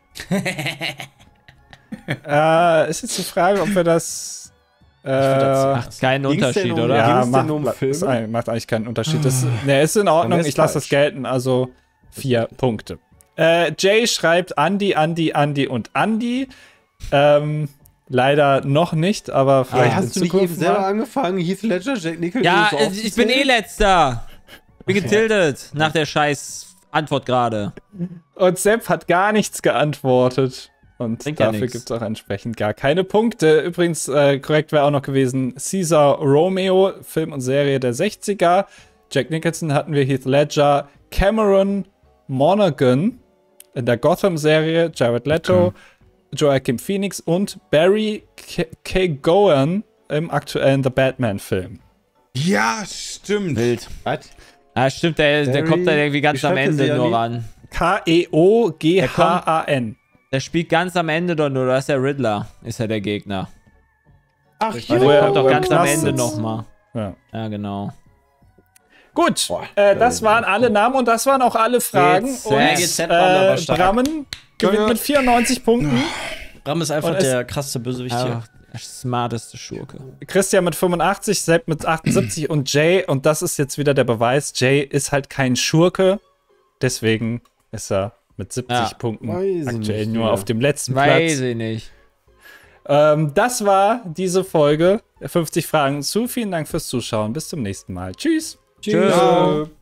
Ist jetzt die Frage, ob wir das... macht keinen Unterschied, oder? Ja, macht eigentlich keinen Unterschied. Ist in Ordnung, ich lasse das gelten, also 4 Punkte. Jay schreibt Andi und Andi. Leider noch nicht, aber vielleicht hast du nicht eben selber angefangen? Heath Ledger, Jack Nicholson? Ja, ich bin letzter. Bin getildet nach der scheiß Antwort gerade. Und Sepp hat gar nichts geantwortet. Und dafür gibt es auch entsprechend gar keine Punkte. Übrigens, korrekt wäre auch noch gewesen Cesar Romeo, Film und Serie der 60er. Jack Nicholson hatten wir, Heath Ledger, Cameron Monaghan in der Gotham-Serie, Jared Leto, Joaquin Phoenix und Barry Keoghan im aktuellen The Batman-Film. Ja, stimmt. Wild. Was? Ah, stimmt, der kommt da irgendwie ganz am Ende nur ran. Keoghan. Der spielt ganz am Ende doch nur, da ist der Riddler, ist ja der Gegner. Ach, der kommt doch ganz am Ende nochmal. Ja, genau. Gut, das waren alle Namen und das waren auch alle Fragen. Und Brammen gewinnt mit 94 Punkten. Bram ist einfach der krasseste Bösewicht hier. Der smarteste Schurke. Christian mit 85, Sepp mit 78 und Jay, und das ist jetzt wieder der Beweis, Jay ist halt kein Schurke, deswegen ist er mit 70 Punkten aktuell nur auf dem letzten Platz. Weiß ich nicht. Das war diese Folge 50 Fragen zu. Vielen Dank fürs Zuschauen. Bis zum nächsten Mal. Tschüss. Tschüss.